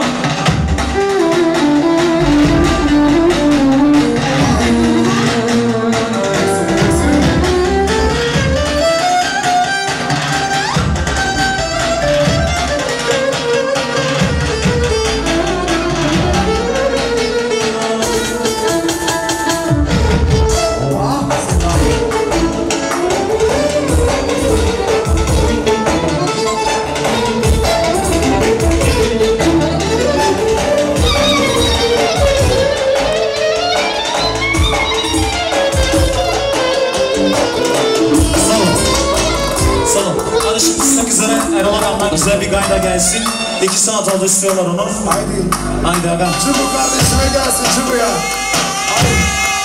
Güzel bir gayda gelsin. İki saat oldu istiyorlar onu. Haydi. Haydi aga. Çubuk kardeşime gelsin çubuğa. Haydi.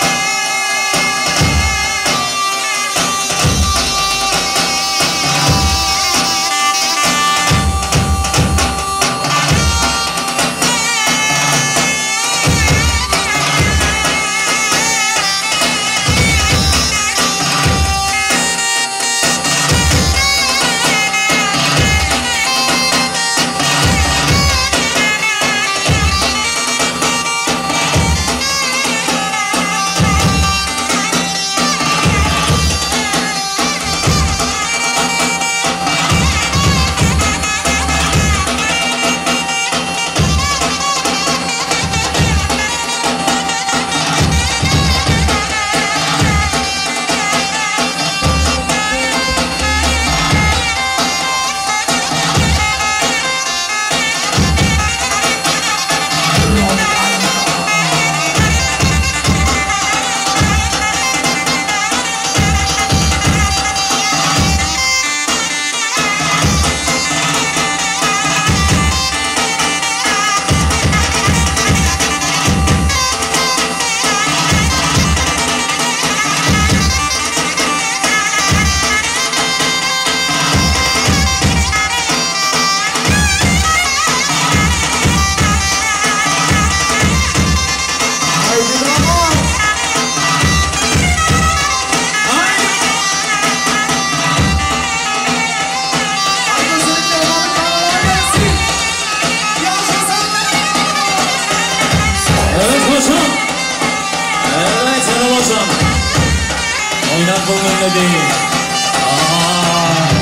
Oynak bununla değil. Aa.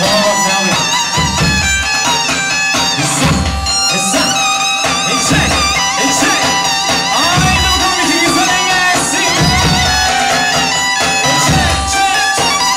Adama bak ne yapıyor. Güzel, güzel. İçek, içek. Haydi bakalım iki güzel gelsin. İçek, içek.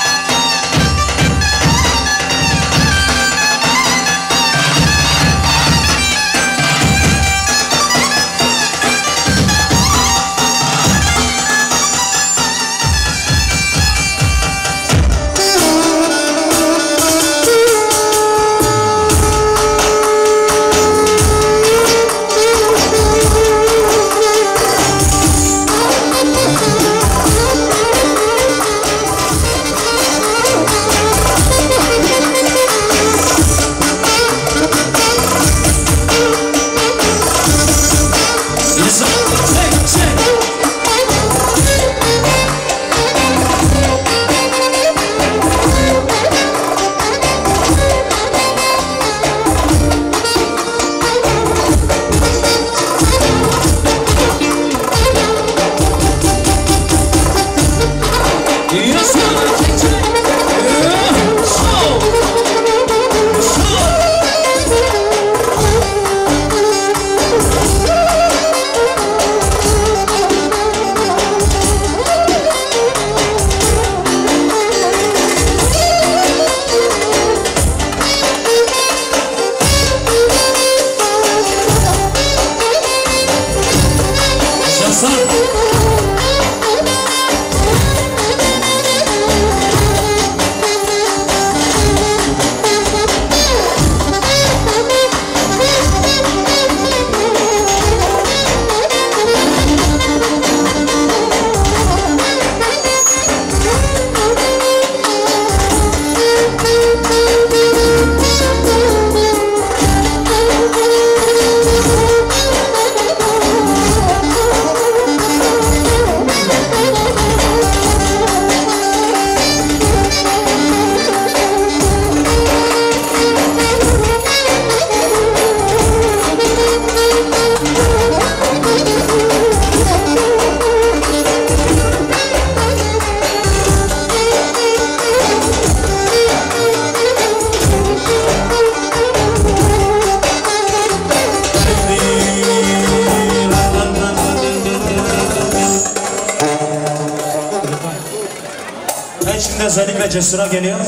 Özellikle Cesur'a geliyor.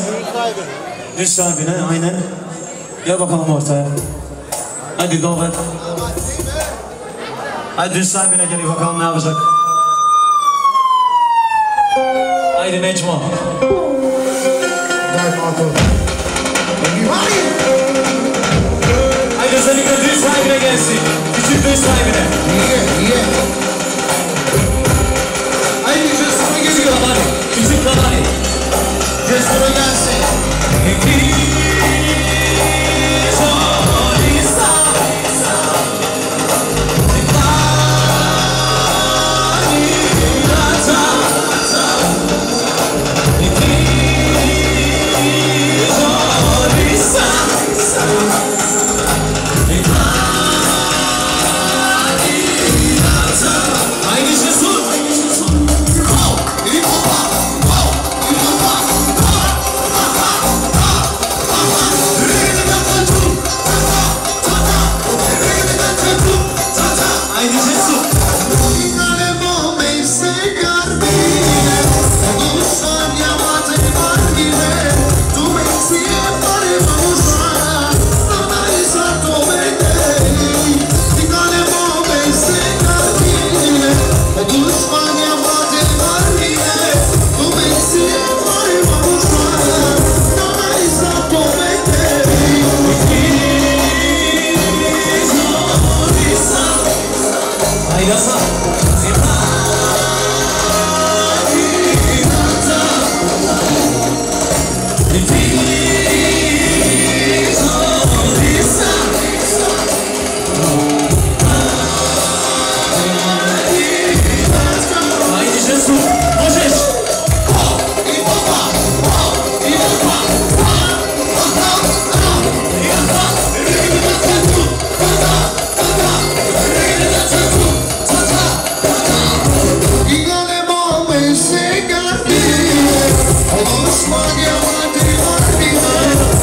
Düz sahibine aynen. Gel bakalım ortaya. Hadi go ver. Hadi düz sahibine geliyor bakalım ne yapacak. Haydi Necmo. Haydi özellikle düz sahibine gelsin. Küçük düz sahibine. Niye? Niye? Haydi Cesur'a geliyor hadi. Küçük kadari. Cesur'a gelsin. Osmania, Madrid, Madrid.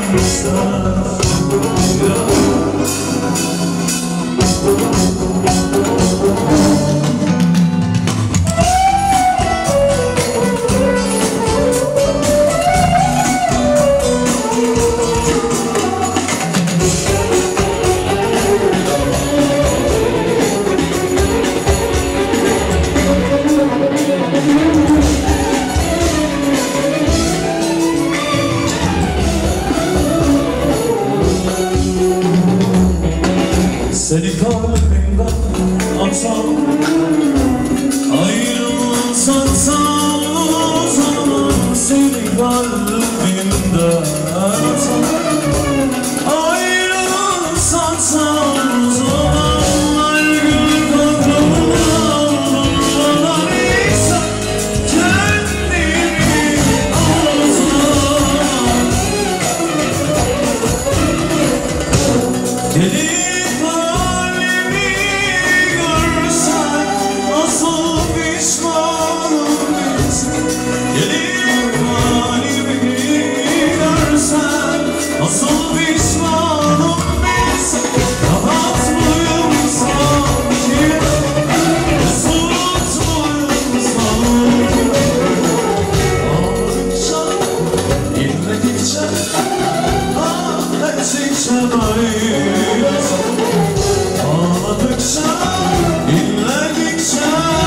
Seni kalbimden atsam, ayrılsan sağ o zaman. Seni kalbimden atsam, ayrılsan sağ o zaman. Her gün kapımdan bana insan kendini alsan. Gelip asıl pişmanım biz, rahatlıyım sanki, mutluyum sanki. Ağladıkça, inledikçe, ah ettikçe böyle. Ağladıkça, inledikçe,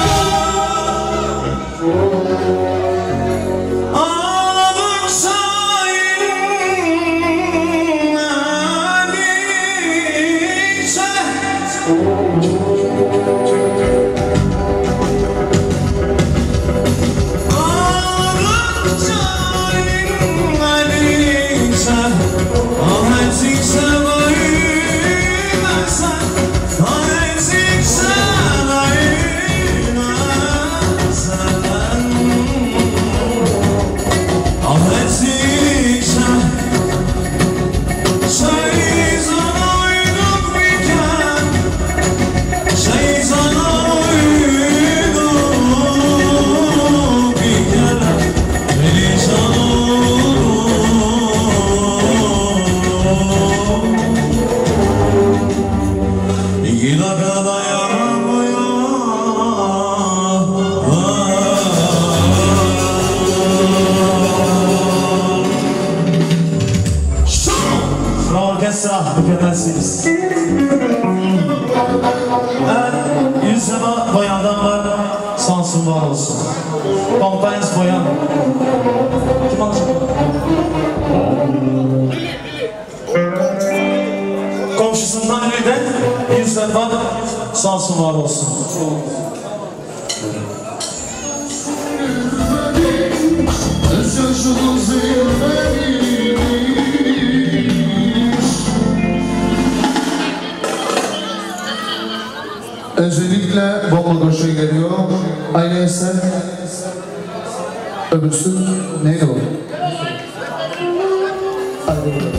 orkestra mükemmelsiniz. Evet, yüz sema boyandan var, sansın var olsun. Kompanyası boyan. Kim alacak? Komşusundan biri de yüz sema sansın var olsun. Öncelikle bomba koşu geliyor. Aynı eser. Öbürsü neydi o? Hadi bakalım.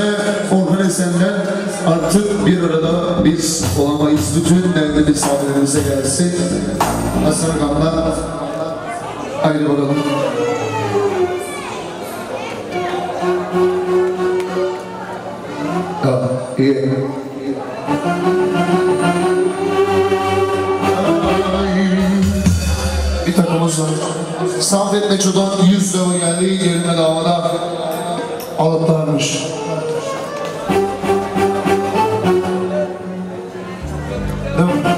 Orhan Esen'den artık bir arada biz olamayız. Bütün değerli misafirlerimize gelsin. Hasan Gam'la haydi bakalım. Ha, iyi. Bir takımız var. Safet Meço'dan yüz lira geldi. Yerine davada alıplarmış. Değil mi?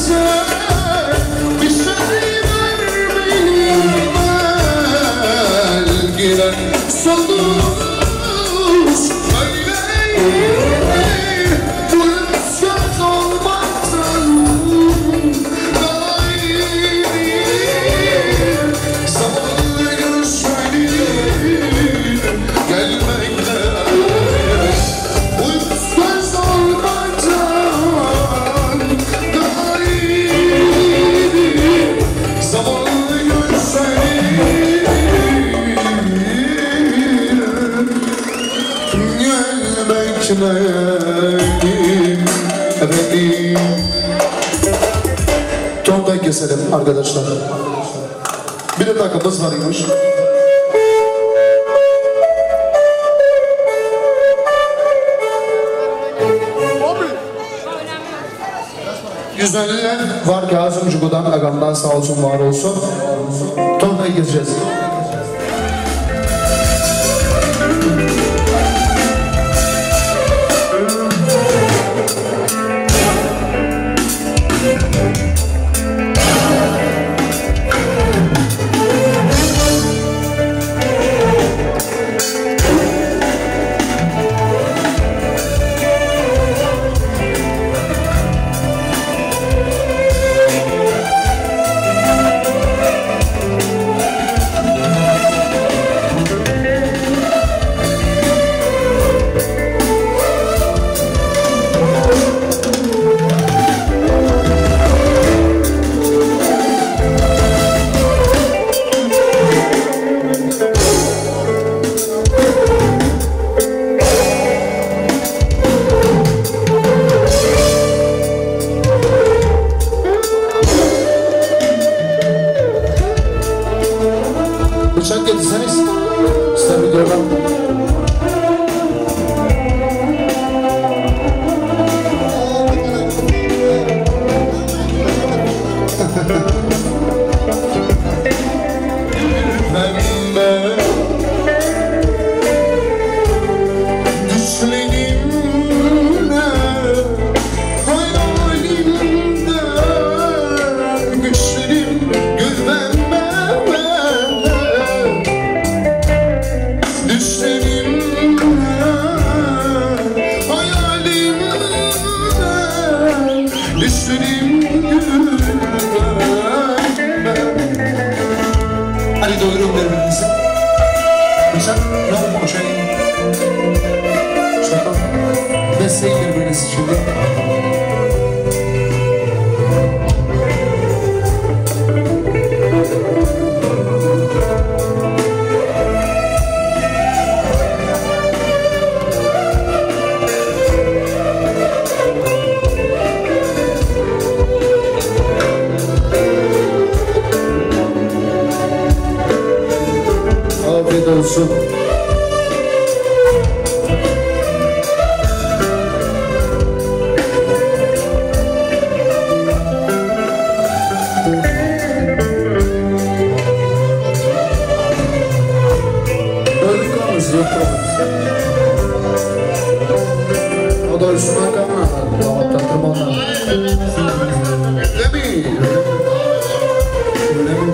bir şey ver belime. Giren solmuş öyle bu rüzgar olmaktan daha iyi. Zamanla görüşmenin gelmekle uykusuz olmaktan daha iyi. Zamanla görüşmenin gelmekle efendim. Tonda keselim arkadaşlar. Bir de dakikamız varmış. Güzeller var Kazım Cugu'dan, agamdan sağ olsun var olsun. Tonda'yı gezeceğiz. Bıçak getirseniz size bir görmem. Pembe düşlerimle hayalimde güçlerim güvenme. Hadi doyurun birbirinizi. Sen ne olmuş şey? Şaka. Besleyin birbirinizi şimdi. Afiyet olsun. Böyle kalmış yok. O da üstüne kalmaz. Damattan tırmanlar. Öyle mi? Öyle mi?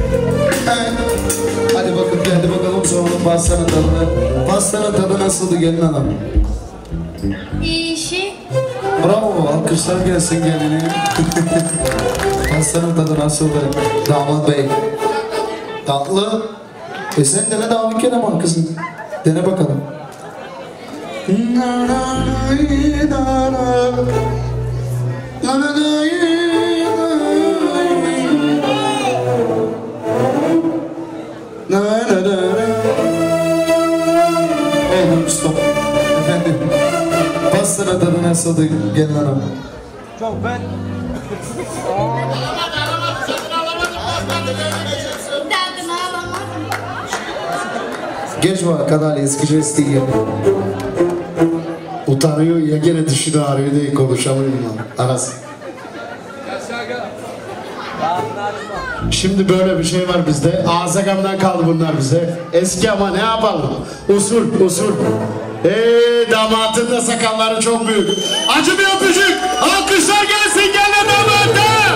Hadi bakın geldi bakalım sonra pastanın tadına. Pastanın tadı nasıldı gelin hanım? İşi. Bravo, alkışlar gelsin gelini. Pastanın tadı nasıldı damat bey? Tatlı. E sen dene daha bir kere ama kızım. Dene bakalım. Oğlum stop. Efendim. Pastanın tadı nasıldı gelin hanım? Çok ben. Geç var kanal eski istiyor. Utanıyor ya gene dişini ağrıyor diye konuşamıyor lan. Arası. Şimdi böyle bir şey var bizde. Ağzagamdan kaldı bunlar bize. Eski ama ne yapalım? Usul usul. Eee damatın da sakalları çok büyük. Acı bir öpücük. Alkışlar gelsin gene damata.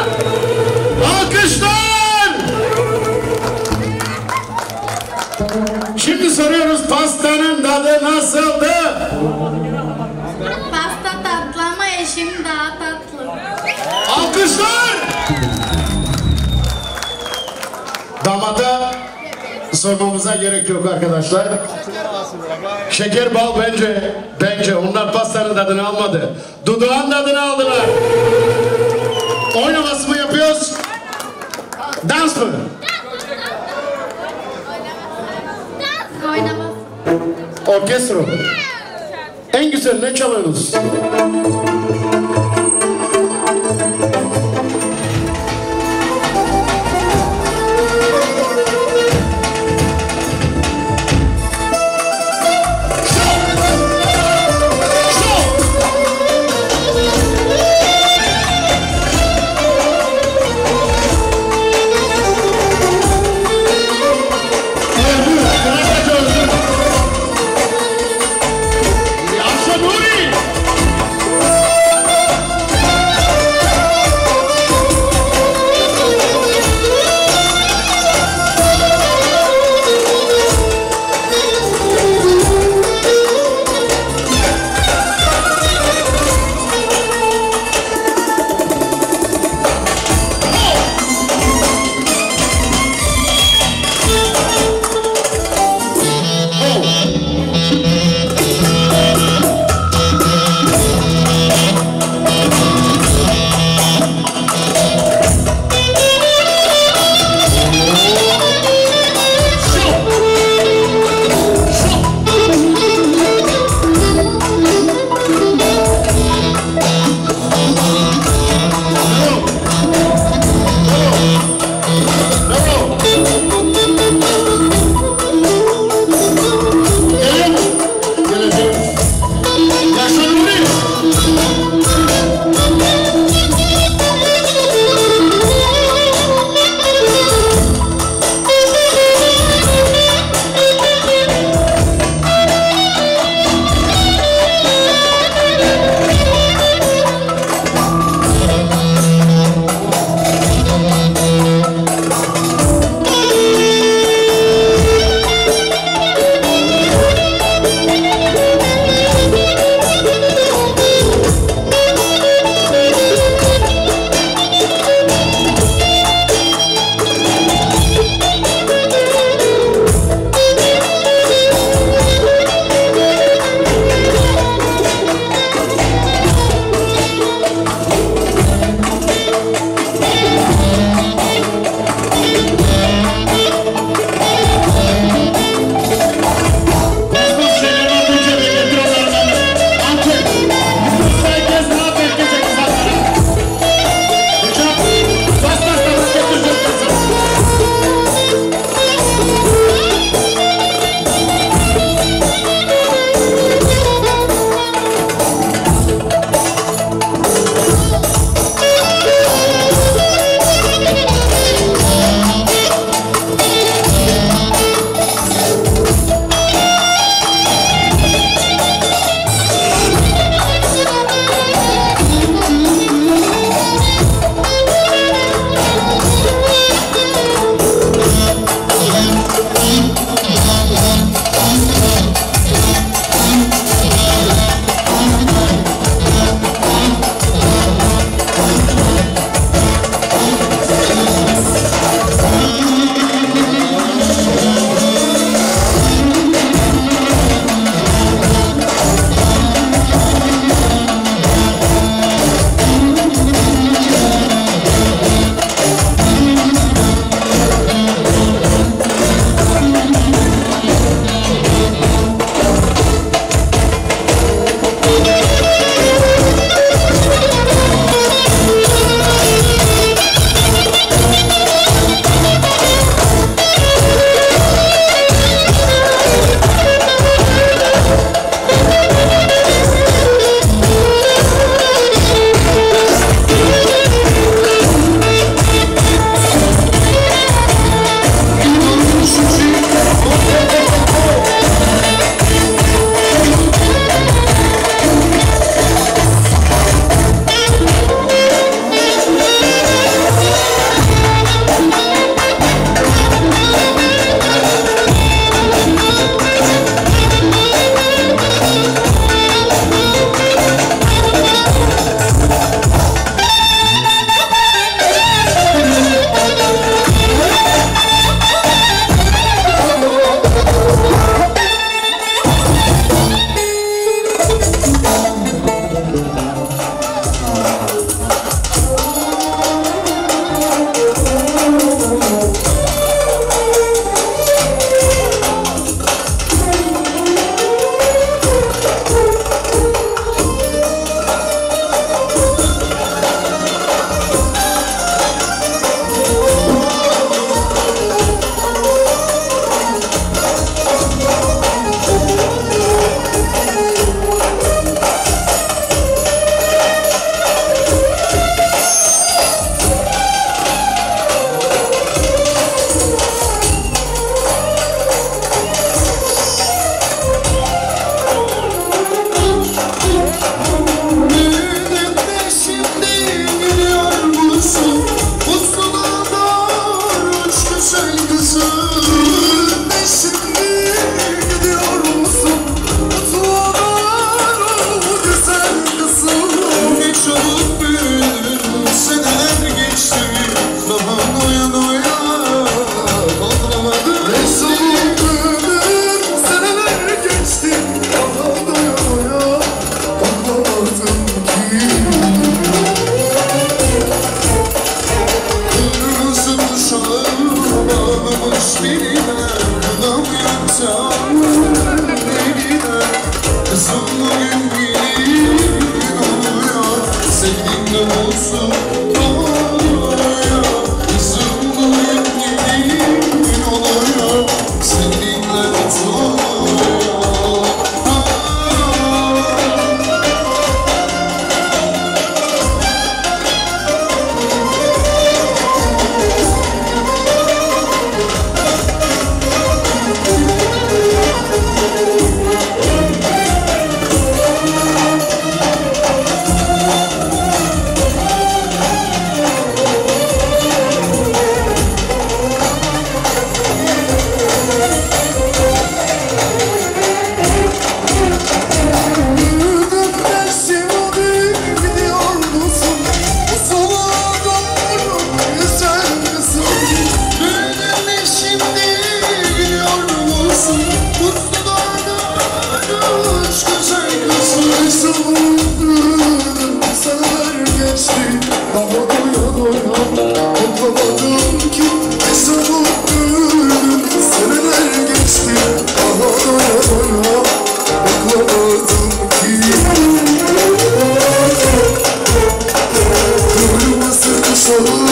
tadı nasıldı? Pasta tatlı ama eşim daha tatlı. Alkışlar! Damada sormamıza gerek yok arkadaşlar. Şeker bal bence, bence onlar pastanın tadını almadı. Dudağın tadını aldılar. Oynaması mı yapıyoruz? Dans mı? Oynamaz. Orkestra. En güzel ne çalıyorsunuz?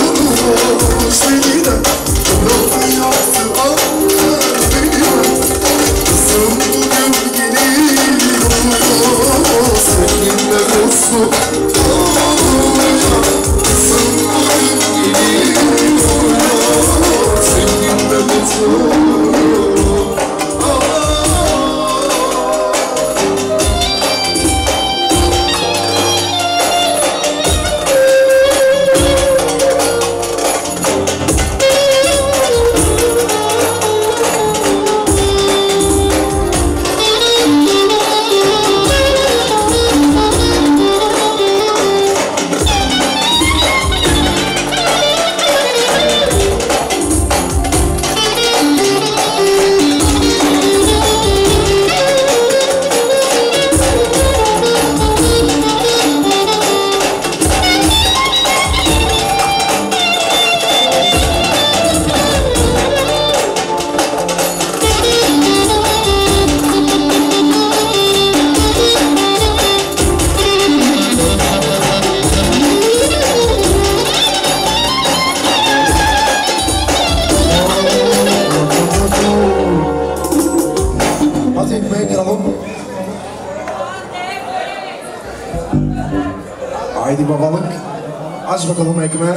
Seni de Bırakın yaptı ağlar beni Kızım bugün geliyor Seninle dostum Kızım bugün geliyor Seninle dostum Haydi babalık. Aç bakalım ekmeği.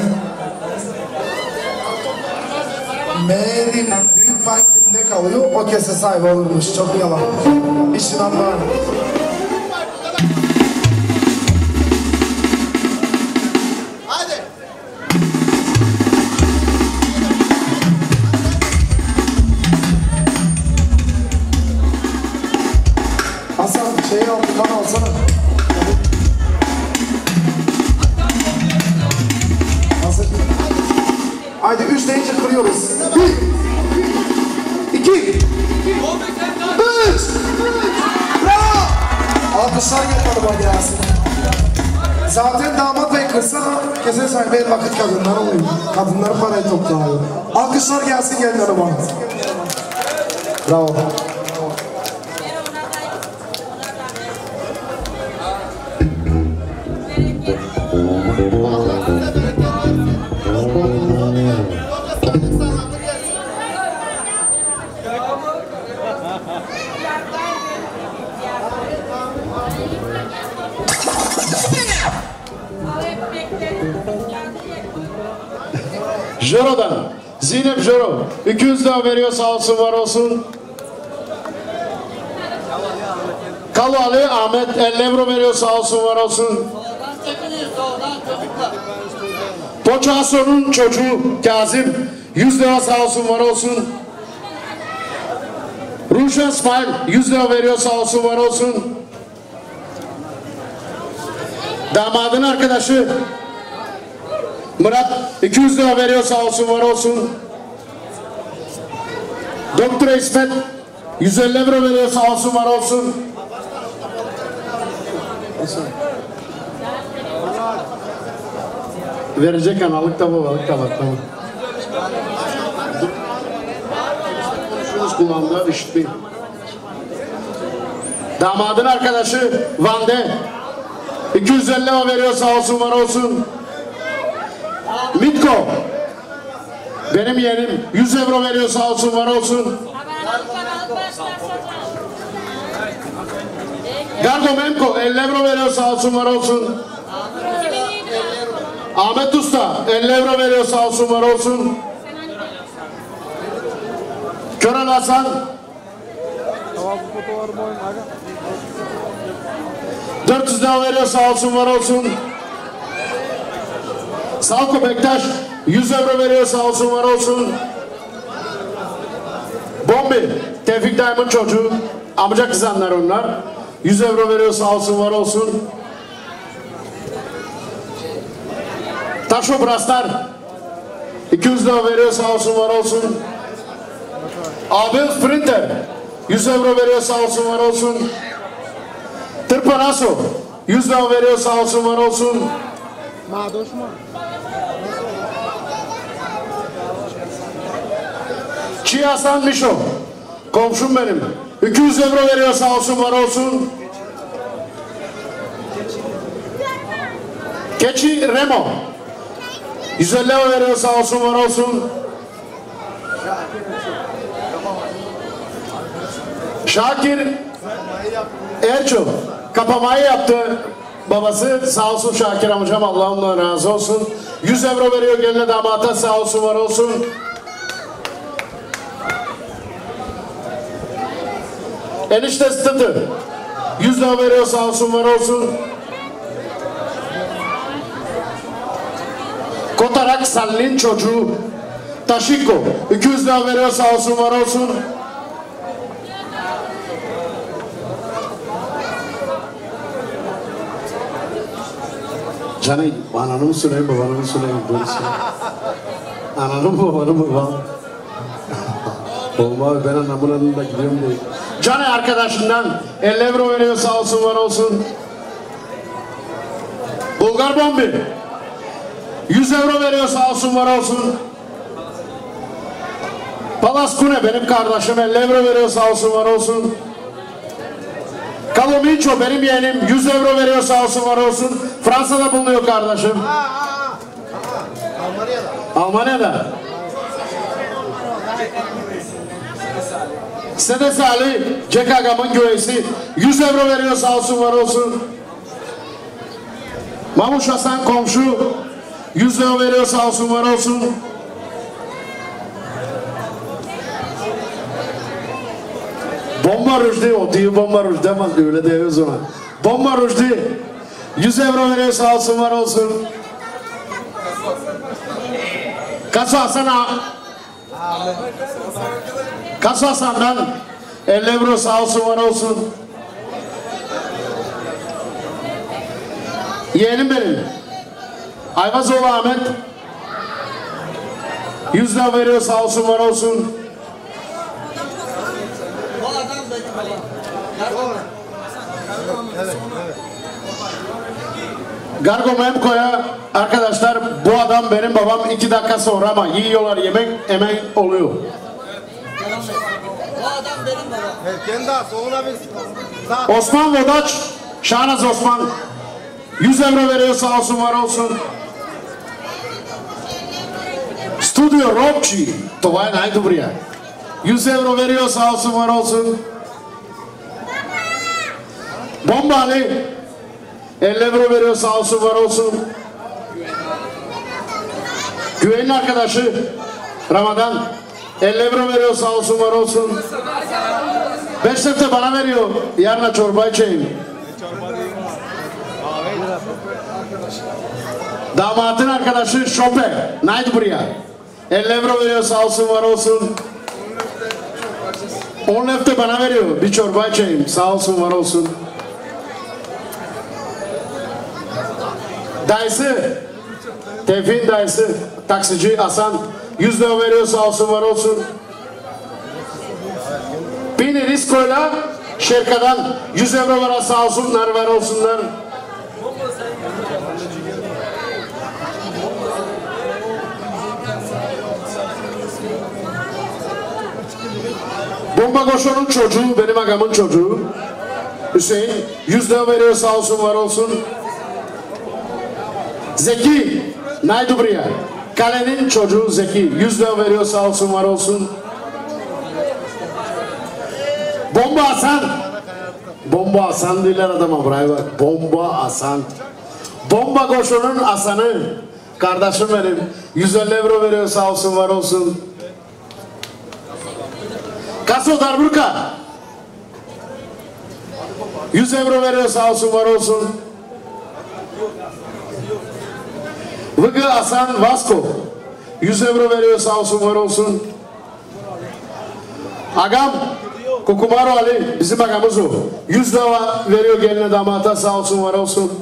Meğerin büyük pay kimde kalıyor? O kese sahibi olurmuş. Çok yalan. İşin anlar. Hadi. Hasan şeyi al, bana alsana. Hazır. Haydi üç deyince kırıyoruz. Bir, iki, üç. Bravo. Alkışlar yapalım hadi Yasin. Zaten damat bey kırsana, kesin sahibi el vakit kadınlar oluyor. Kadınlar parayı topluyor. Alkışlar gelsin gelin hanıma. Bravo. Joro'dan Zeynep Joro iki yüz lira veriyor, sağ olsun var olsun. Kalvali Ahmet elli euro veriyor, sağ olsun var olsun. Poçaso'nun çocuğu Kazım yüz lira, sağ olsun var olsun. Ruşen İsmail yüz lira veriyor, sağ olsun var olsun. Damadın arkadaşı Murat iki yüz lira veriyor, sağ olsun var olsun. Doktor İsmet yüz elli euro veriyor, sağ olsun var olsun. Verecek analık da babalık da bak, tamam. Şunuz kulağımda işitmeyin. Damadın arkadaşı Vande iki yüz elli lira veriyor, sağ olsun var olsun. Mitko benim yeğenim yüz euro veriyor, sağ olsun var olsun. Gardo Memko elli euro veriyor, sağ olsun var olsun. Ahmet Usta elli euro veriyor, sağ olsun var olsun. Kören Hasan dört yüz lira veriyor, sağ olsun var olsun. Salko Bektaş yüz euro veriyor, sağ olsun var olsun. Bombi Tevfik Dayım'ın çocuğu, amca kızanlar onlar, yüz euro veriyor, sağ olsun var olsun. Taşo Brastar iki yüz lira veriyor, sağ olsun var olsun. Abel Sprinter yüz euro veriyor, sağ olsun var olsun. Tırpanaso yüz lira veriyor, sağ olsun var olsun. Çiğ Hasan Mişo komşum benim iki yüz euro veriyor, sağ olsun var olsun. Keçi Remo yüz elli euro veriyor sağ olsun var olsun. Şakir Erço kapamayı yaptı babası, sağ olsun Şakir amcam, Allah'ımla razı olsun. yüz euro veriyor geline damata, sağ olsun var olsun. Enişte Sıtıtı yüz lira veriyor sağ olsun var olsun. Kotarak Salli'nin çocuğu Taşiko iki yüz lira veriyor sağ olsun var olsun. Canım ananı mı söyleyeyim babanı mı söyleyeyim? Ananı mı babanı mı babanı? Oğlum abi ben anamın yanında gidiyorum diye. Canı arkadaşından elli euro veriyor sağ olsun var olsun. Bulgar Bombi yüz euro veriyor sağ olsun var olsun. Palas Kune benim kardeşim elli euro veriyor sağ olsun var olsun. Kalominço benim yeğenim yüz euro veriyor sağ olsun var olsun. Fransa'da bulunuyor kardeşim. Almanya'da. Almanya'da. Sedes Ali Cekagam'ın güveysi yüz euro veriyor sağ olsun var olsun. Mamuş Hasan komşu yüz euro veriyor sağ olsun var olsun. Bomba Rujdi, o değil Bomba Rujdi ama öyle diyoruz ona. Bomba Rujdi yüz euro veriyor sağ olsun var olsun. Kaso Hasan Kaso Hasan'dan elli euro sağ olsun var olsun. Yeğenim benim Ayvazoğlu Ahmet yüz lira veriyor sağ olsun var olsun. Gargo Memko'ya arkadaşlar, bu adam benim babam, iki dakika sonra ama yiyorlar, yemek hemen oluyor. Bu adam benim babam. Osman Vodaç, Şahnaz Osman yüz euro veriyor sağ olsun var olsun. Studio Robci, Tovay haydi buraya. yüz euro veriyor sağ olsun var olsun. Bomba Ali elli euro veriyor sağ olsun var olsun. Güven'in arkadaşı Ramazan elli euro veriyor sağ olsun var olsun. beş lira bana veriyor, yarına çorba içeyim. Damatın arkadaşı Şope haydi buraya. elli euro veriyor sağ olsun var olsun. on lefte bana veriyor, bir çorba içeyim, sağ olsun var olsun. Dayısı Tevfik'in dayısı taksici Hasan yüz lira veriyor sağ olsun var olsun. Pini Risko'yla Şerka'dan yüz euro var sağ olsunlar var olsunlar. Bomba Goşo'nun çocuğu benim agamın çocuğu Hüseyin yüz lira veriyor sağ olsun var olsun. Zeki Naydu buraya. Kalenin çocuğu Zeki yüz lira veriyor sağ olsun var olsun. Bomba Hasan. Bomba Hasan diyorlar adama, buraya bak. Bomba Hasan. Bomba Goşo'nun Hasan'ı kardeşim benim yüz elli euro veriyor sağ olsun var olsun. Kaso Darburka yüz euro veriyor sağ olsun var olsun. Vıgı Hasan Vasko yüz euro veriyor sağ olsun var olsun. Agam Kukumaro Ali bizim agamız o, yüz lira veriyor geline damata, sağ olsun var olsun.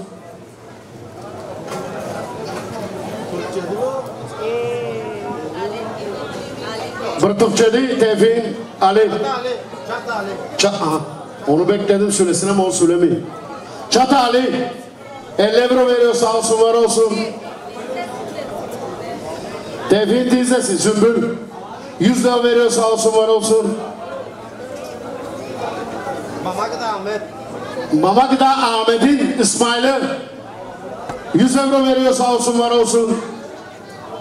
Bırtıkçedi Tevfik'in Ali Çat aha, onu bekledim söylesin ama o söylemiyor. Çat Ali elli euro veriyor sağ olsun var olsun. Tevfik'in teyzesi Sümbül yüz lira veriyor sağ olsun var olsun. Mamak'da Ahmet. Mamak'da Ahmet'in İsmail'i yüz euro veriyor sağ olsun var olsun.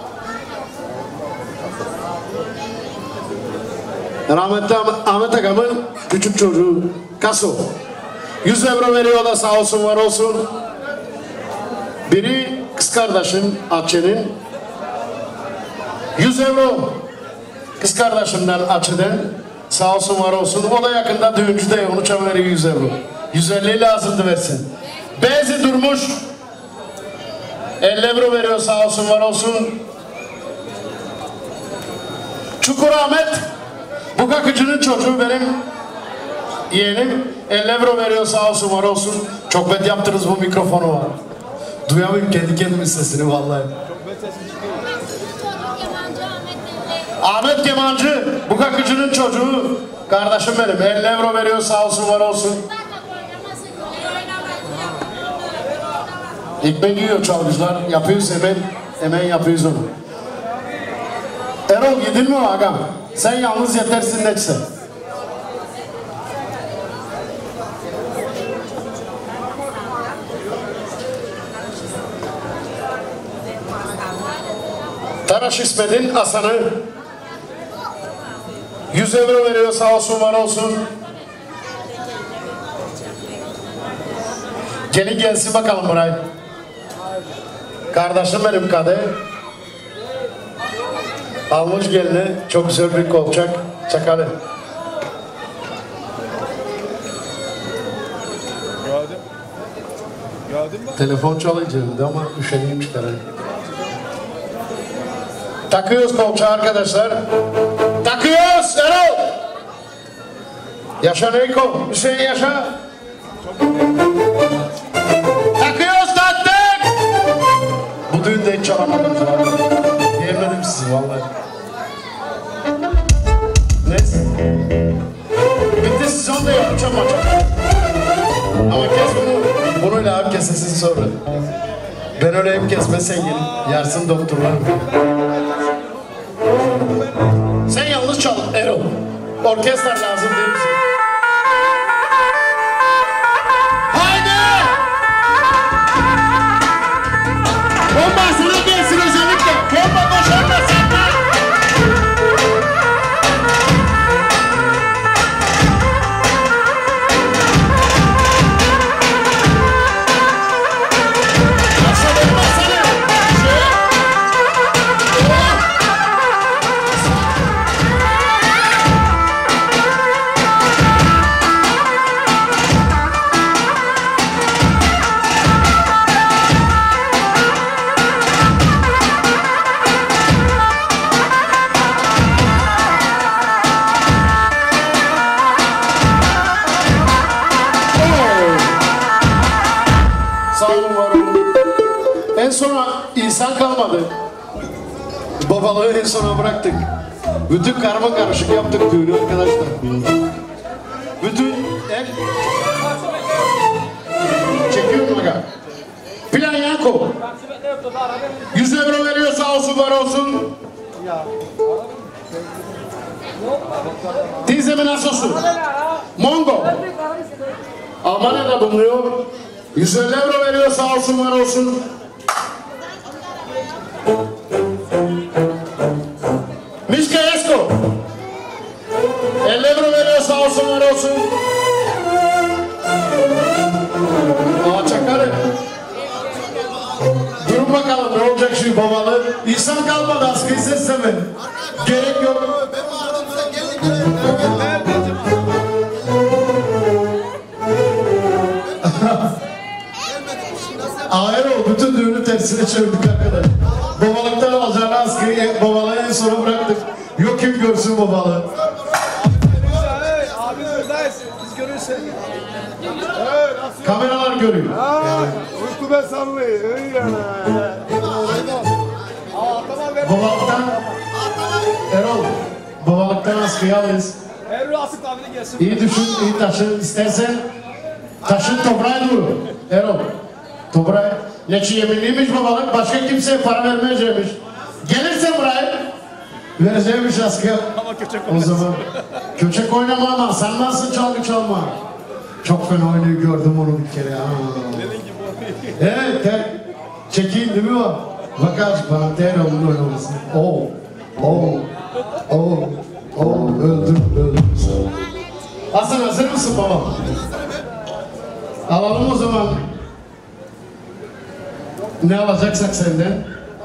Rahmetli Ahmet Agam'ın küçük çocuğu Kaso. yüz euro veriyor da sağ olsun var olsun. Biri kız kardeşim Akçe'nin. yüz euro kız kardeşimden Akçe'den. Sağ olsun var olsun. O da yakında düğüncü de onu çam veriyor yüz euro. yüz elli lazımdı versin. Bezi durmuş. elli euro veriyor sağ olsun var olsun. Çukur Ahmet. Bu kakıcının çocuğu benim yeğenim. elli euro veriyor sağ olsun var olsun. Çok bet yaptınız bu mikrofonu var. Duyamıyorum kendi kendimin sesini vallahi. Ahmet Kemancı, bu kakıcının çocuğu, kardeşim benim. elli euro veriyor sağ olsun var olsun. Ekmek yiyor çalgıcılar, yapıyoruz hemen, hemen yapıyoruz onu. Erol yedin mi ağam? Sen yalnız yetersin neyse. Taraş İsmet'in Hasan'ı yüz euro veriyor sağ olsun var olsun. Gelin gelsin bakalım buraya. Kardeşim benim kadı. Almış gelini çok güzel bir kolçak çakalı. Gördüm. Gördün mü? Telefon çalıyor cebimde ama üşeneyim çıkarayım. Takıyoruz kolçağı arkadaşlar. Takıyoruz Erol. Yaşa Neyko. Hüseyin yaşa. Takıyoruz taktık. Bu düğünde hiç çalamadım. Yemedim sizi vallahi. Neyse. Bitti sezon da yapacağım maça. Ama kes bunu. Bunuyla abi kesesin sonra. Ben öyle hep kesmesen gelin. Yarsın doktorlar. Sen yalnız çal Erol. Orkestra lazım değil misin? Haydi! Bomba sana gelsin özellikle. Bomba boşalmasın. En sona insan kalmadı. Babalığı en sona bıraktık. Bütün karma karışık yaptık düğünü arkadaşlar. Bütün el... Çekiyor mu aga? Plan Yanko. yüz euro veriyor sağ olsun var olsun. Teyzemin asosu. Mongo. Almanya'da bulunuyor. yüz elli euro veriyor sağ olsun var olsun. Mişka Esko elli euro veriyor sağ olsun var olsun. Aa çakarı. Durun bakalım ne olacak şu babalı. İnsan kalmadı askıyı sesleme. Gerek yok. Erol bütün düğünü tersine çevirdik arkadaş. Babalıktan alacağını askıyı babalığı en sona bıraktık. Yok kim görsün babalığı. Abi buradayız. Biz görüyoruz seni. Kameralar görüyor. Uyku ben sallıyor. Öyle yani. Babalıktan Erol babalıktan askıyı alırız. Erol asık abine gelsin. İyi düşün, iyi taşın. İstersen taşın toprağa dur. Erol toprağa. Neçi yeminliymiş babalık, başka kimseye para vermeyecekmiş. Gelirse buraya vereceğimiş askıya. O zaman köçek oynama ama sen nasıl çalgı çalma. Çok fena oynuyor, gördüm onu bir kere. Evet, gel. Çekeyim değil mi o? Bak azıcık bana değer onun oynamasını. Oo, oo, oo, Oğlum öldüm öldüm. Hasan hazır mısın baba? Alalım o zaman. Ne alacaksak senden?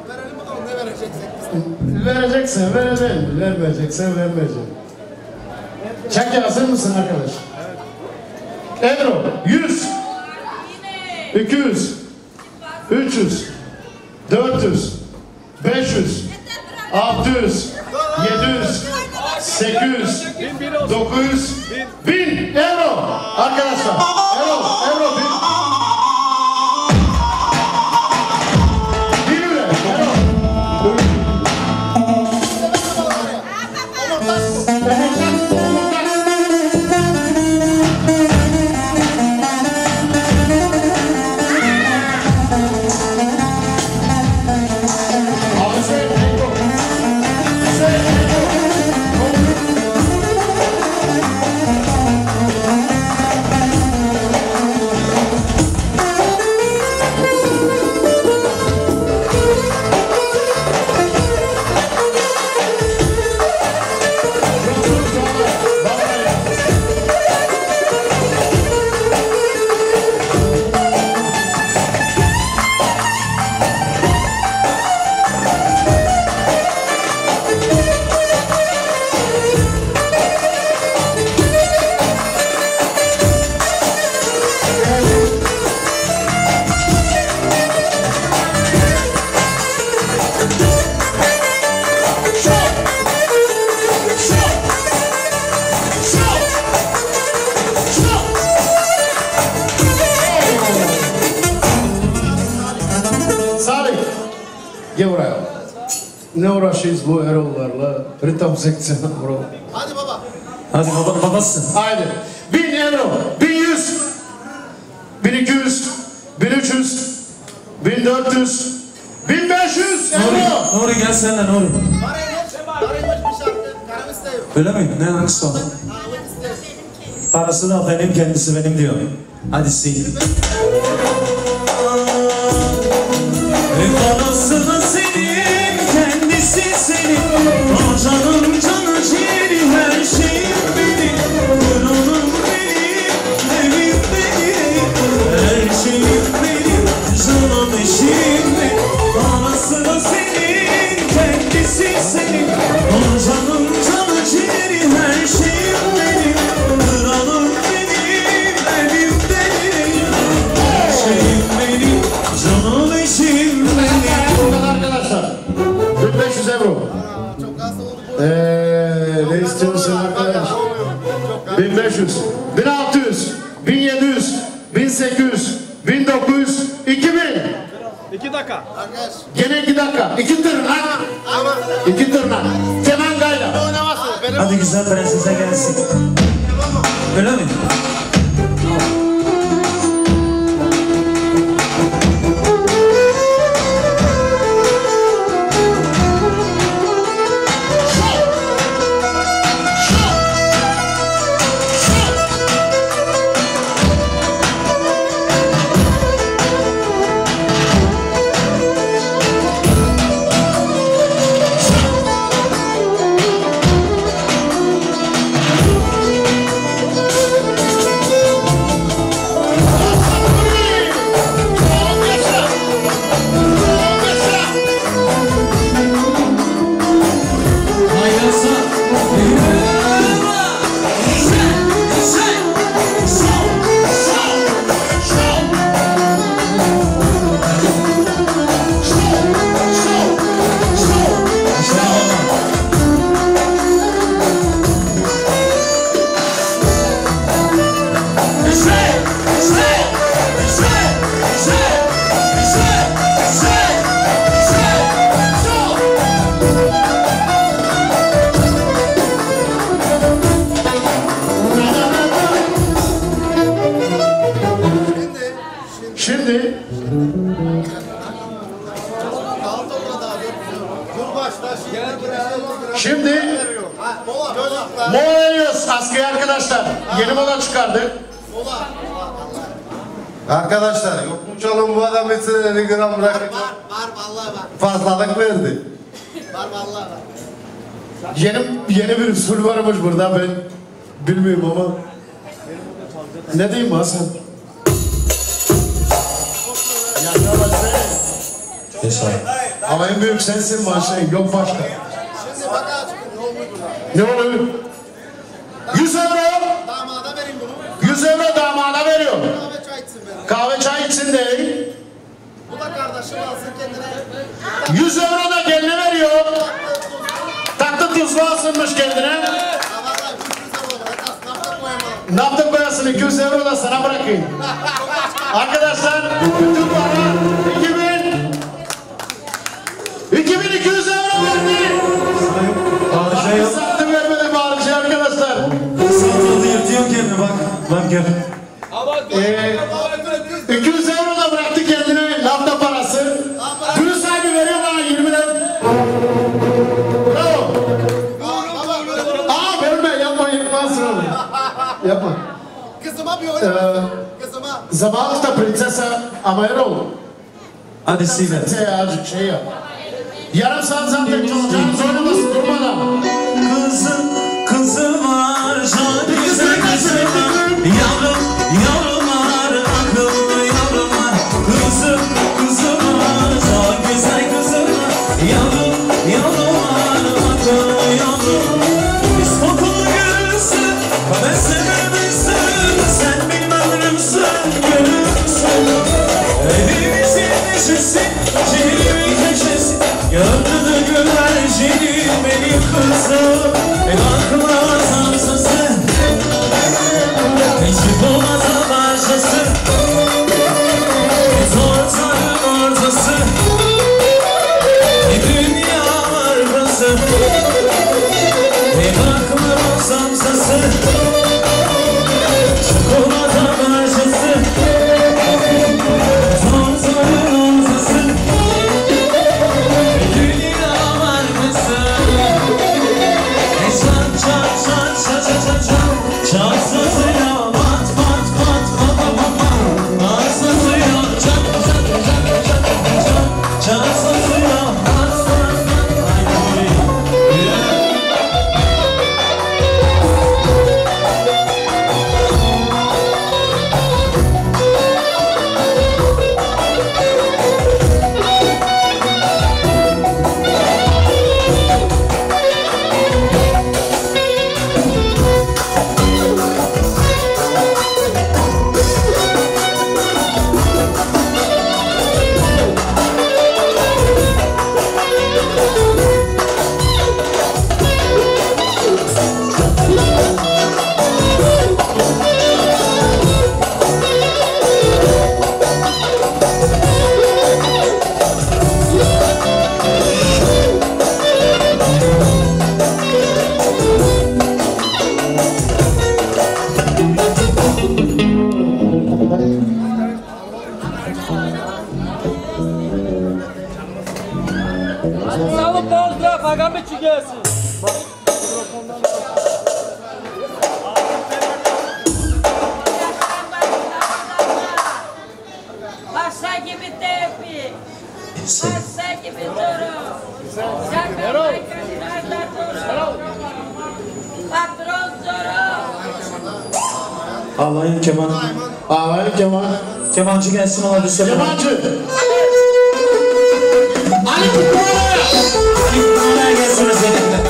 Vereceksen vereceğim, vermeyeceksen vermeyeceğim. Çek hazır mısın arkadaş? Ebru, yüz, iki yüz, üç yüz, dört yüz, beş yüz, altı yüz, yedi yüz, sekiz yüz, dokuz yüz, bin euro. Arkadaşlar, euro, euro bin. Bir lira, euro. Gel buraya. Ne uğraşıyoruz bu Erol'larla? Ritam seksiyonu bro. Hadi baba. Hadi baba, babasın. Haydi. Bin euro, bin yüz, bin iki yüz, bin üç yüz, bin dört yüz, bin beş yüz euro. Nuri, Nuri gel sen de Nuri. Parayı parayı bir şarkı. Karım istiyor. Öyle mi? Ne hangisi o? Parası da benim, kendisi benim diyor. Hadi sil. Parası da senin, kendisi senin. O canım canı ciğeri, her şeyim benim. Gönlüm benim, evim benim. Her şeyim benim, canım eşim benim. Parası da senin, kendisi senin. O canım canı ciğeri, her şeyim benim. Kralım benim, evim benim. Her şeyim benim, canım eşim benim. Arkadaşlar, bin beş yüz euro. Eee ne istiyorsun arkadaş? bin beş yüz, bin altı yüz, bin yedi yüz, bin sekiz yüz, bin dokuz yüz, iki bin. İki dakika. Gene iki dakika. İki tırnak. İki tırnak. Kenan Gayla. Hadi güzel prensese gelsin. Öyle mi? Şimdi Şimdi Molayos askeri arkadaşlar yeni mola çıkardık. Arkadaşlar yok mu çalın bu adam için elli gram bırakın. Var, var vallahi var. Fazlalık verdi. Var vallahi var. Yeni, yeni bir usul varmış burada ben bilmiyorum ama. Ne diyeyim Hasan? Yaşa başla. Yaşa. Ama en büyük sensin maşallah, yok başka. Ne oluyor? yüz euro. Damada vereyim bunu. yüz euro damada veriyor. Kahve çay içsin benim. Kahve çay içsin değil. Bu da kardeşim alsın kendine. yüz euro da kendine veriyor. Tatlı tuzlu alsınmış kendine. Ne yaptın koyasın? iki yüz euro da sana bırakayım. Arkadaşlar bütün para iki bin iki bin iki yüz euro verdi. Bak sattı vermedi bağırıcı arkadaşlar. Satıldı yırtıyor kendini bak. Bak gel. Ee, iki yüz euro da bıraktı kendine lafta parası. Gülü sahibi veriyor bana yirmi lira. Bravo. Aa verme yapma yapmazsın onu. Yapma. Kızıma bir oyun. Ee, Kızıma. zamanında Prinsesa Amayerol. Hadi Sine. Şey, azıcık şey yap. Yarım saat zaten çocuklarınız oynamasın durmadan. Kızım, kızım var, şahane güzel kızım var. Yavrum, yavrum var, akıllı yavrum var. Kızım, kızım var, şahane güzel kızım var. Yavrum, yavrum var, akıllı yavrum var. Biz kokulu görürsün, ben sevemezsin. Sen benim ömrümsün, gönlümsün. Evimizin neşesi, şehrimin köşesi. Gönlünü güvercini benim kızım. En aklıma sansası, hiç olmasa başkası. Biz ortanın ortası, bir dünya var burası. En aklıma sansası, çikolata başkası. Biz ortanın ortası, bir dünya var burası. Çat çat çat çat çat çat çat sızıyor bat bat bat bat bat bat bat sızıyor çat çat çat çat çat çat sızıyor bat bat bat Sağlık bolca, kagam içi gelsin. Başa gibi tepi. Başa gibi duru. Şaka makinada duru. Patron duru. Ağlayın keman. Ağlayın keman. Kemancı gelsin ona bir selam. Kemancı. Ali Kutuğuna. Ali Kutuğuna gelsin özellikle.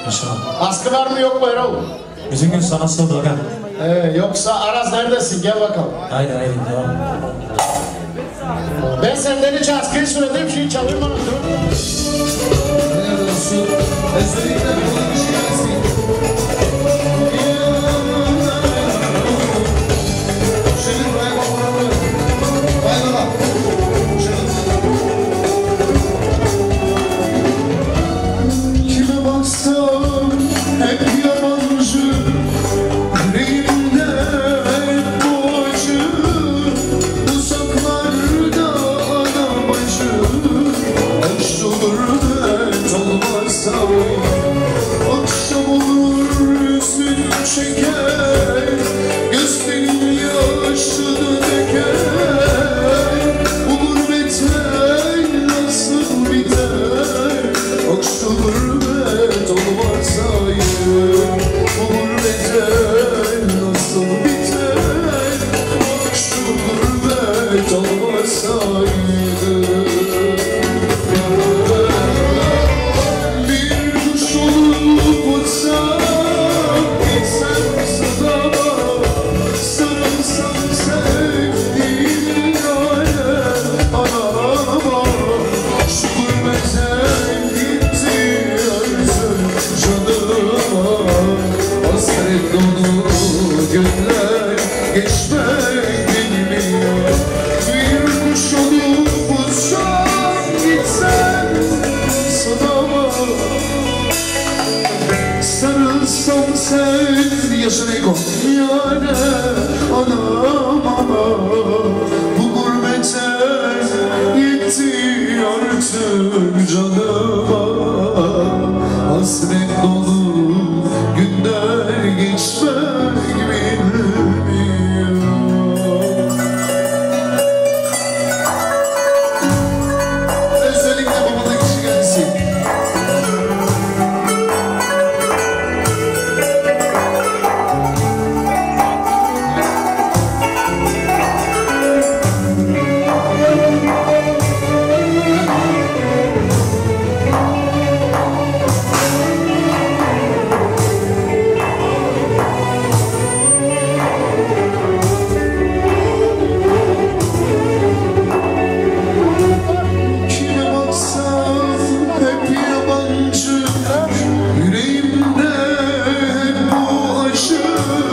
İnşallah. Askı var mı yok mu Erol? Bütün gün sana sığdı gel. Ee, yoksa Aras neredesin? Gel bakalım. Haydi haydi devam. Ben senden hiç askıyı söyledim, şeyi çalayım bana. Helal olsun. Özellikle bir kişi gelsin. Şimdi buraya bakalım. Vay baba. Kime baksam hep yabancı. Yüreğimde hep bu acı. Uzaklarda ana bacı. Aşk olur dert olmazsa. Akşam olur yüzün çeker. Gözlerin yaşını döker. Bu gurbete nasıl biter? Akşam olur dert olmazsa. Bu gurbete nasıl biter? Akşam olur dert olmazsa. Bir kuş olup uçsam, gitsem sadama, sarılsam sevdiğim yâre, anama. Şu gurbete gitti artık canıma, hasret dolu günler geçmek bilmiyor. Bir kuş olup uçsam, gitsem sadama, sarılsam sen yaşına eko yâre, anama. Bu gurbete gitti artık canıma, hasret dolu günler geçmek bilmiyor. Özellikle babana kişi gelsin. Kime baksam hep yabancı. Yüreğimde hep bu acı.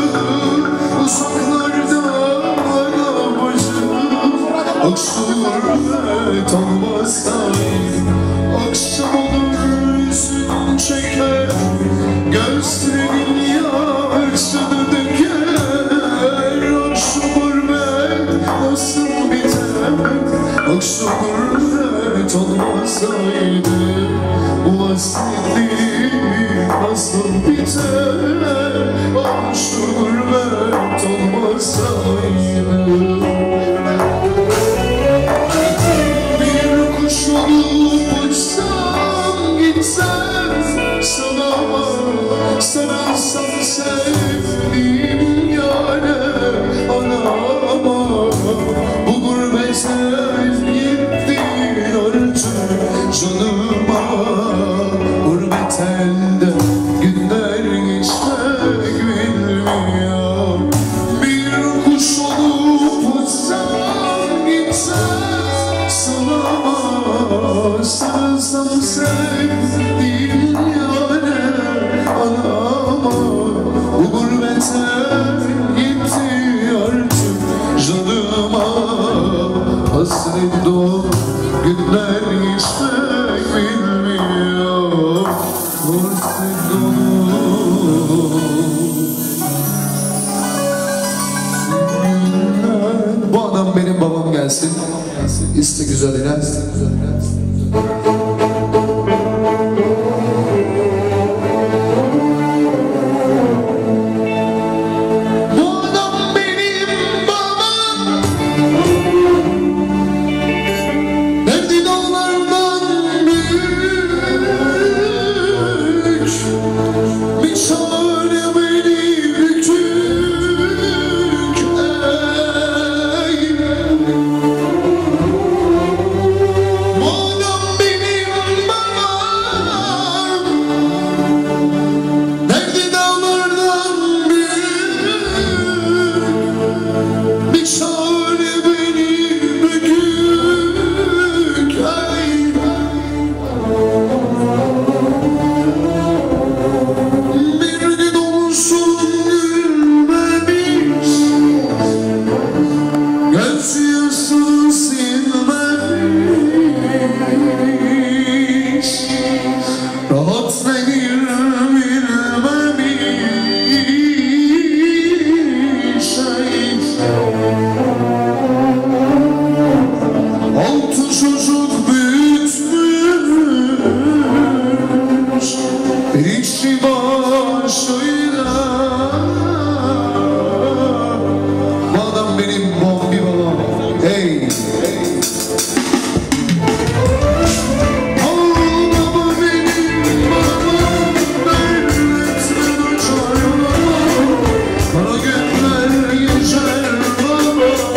Uzaklarda ana bacı. Akşam gurbet olmazsa. Akşam olur yüzün çeker. Gözlerin yaşını döker. Akşam gurbet nasıl biter? Akşam gurbet olmasaydı, bu hasretlik nasıl biter? Akşam gurbet olmasaydı. Bir kuş olup uçsam, gitsem sadama, sarılsam sevdiğim yâre, anama. Bu gurbete gitti artık canıma, gurbet elde günler geçmek bilmiyor. Bir kuş olup uçsam, gitsem sadama, sarılsam sevdiğim yâre, anama. Bu gurbete gitti artık canıma, hasret dolu günler geçmek bilmiyor. Hasret dolu günler. Bu adam benim babam gelsin. İste güzeline. Bu adam benim babam. Derdi dağlardan büyük. Bir çare beni büktük. Ey. Bu İşi başıyla bu adam benim bombi babam. Hey! Ağlama benim babam, devletmen açar babam, kara günler geçer babam.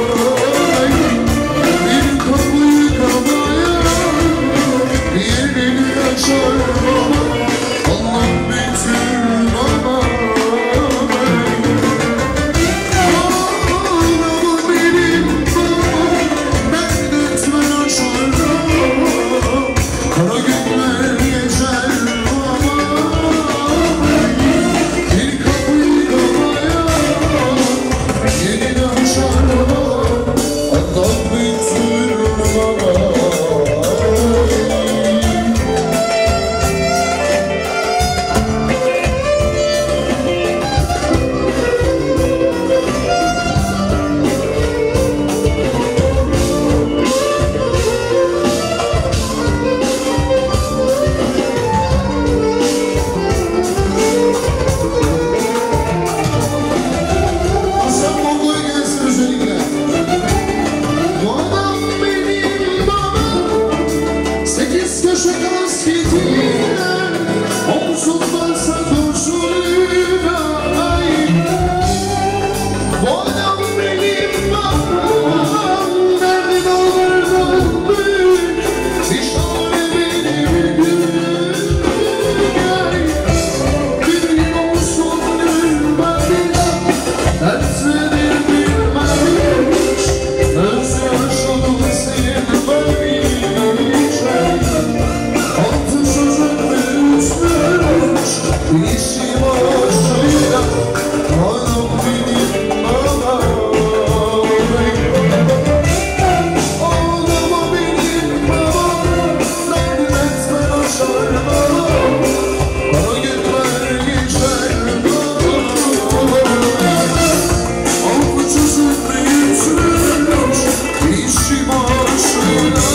Bir kapıyı kapaya yerini açar babam. Allah bütün baba. Ağlama benim babam, devletmen açar babam, kara günler geçer babam. Bir kapıyı kapaya yerini açar babam. Allah bütün baba. Hasan Mongo'ya gelsin özellikle. Bu adam benim babam, sekiz köşe kasketiyle, omzundaysa kurşunuyla. Bu adam benim babam, derdi dağlardan büyük, iştahı benim gülüm. Bir gün olsun gülmediler, dertleri bilmemiş, özyaşımı silmemiş. Altı çocuk büyütmüş, işi başıyla, anam benim babam. Ağlama benim babam, devletmen açar babam, kara günler geçer babam. Altı çocuk büyütmüş, işi başıyla.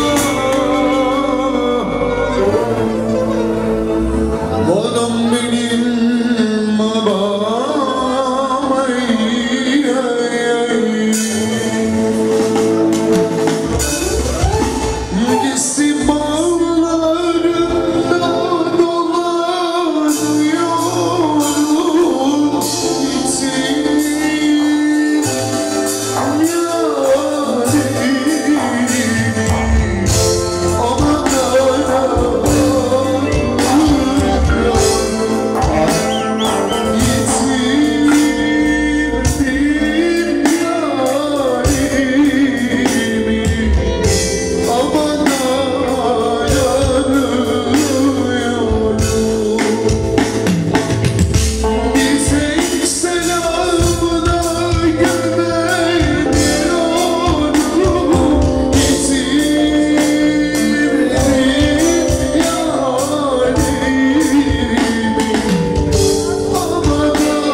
Bu adam benim babam. Ay, ay, ay. Gizli bağlarında dolanıyorum, gittim yarim. Aman yitirdim yarimi. Aman yanıyorum. Bir tek selamına güveniyorum. Yitirdim yarimi. Aman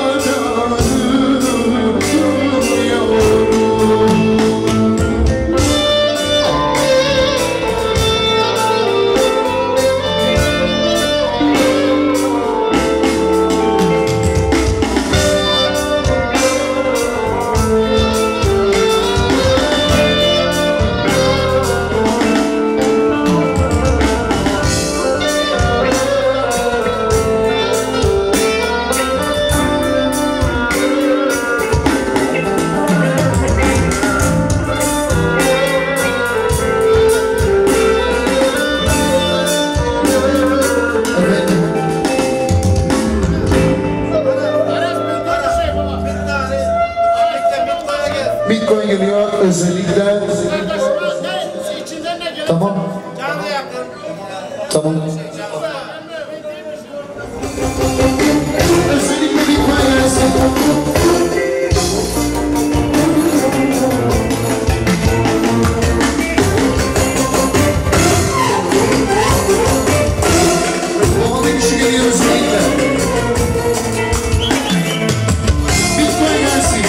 Bitcoin geliyor özellikle. Tamam. Tamam. Özellikle Bitcoin gelsin. Babamın işi geliyor özellikle. Bitcoin gelsin.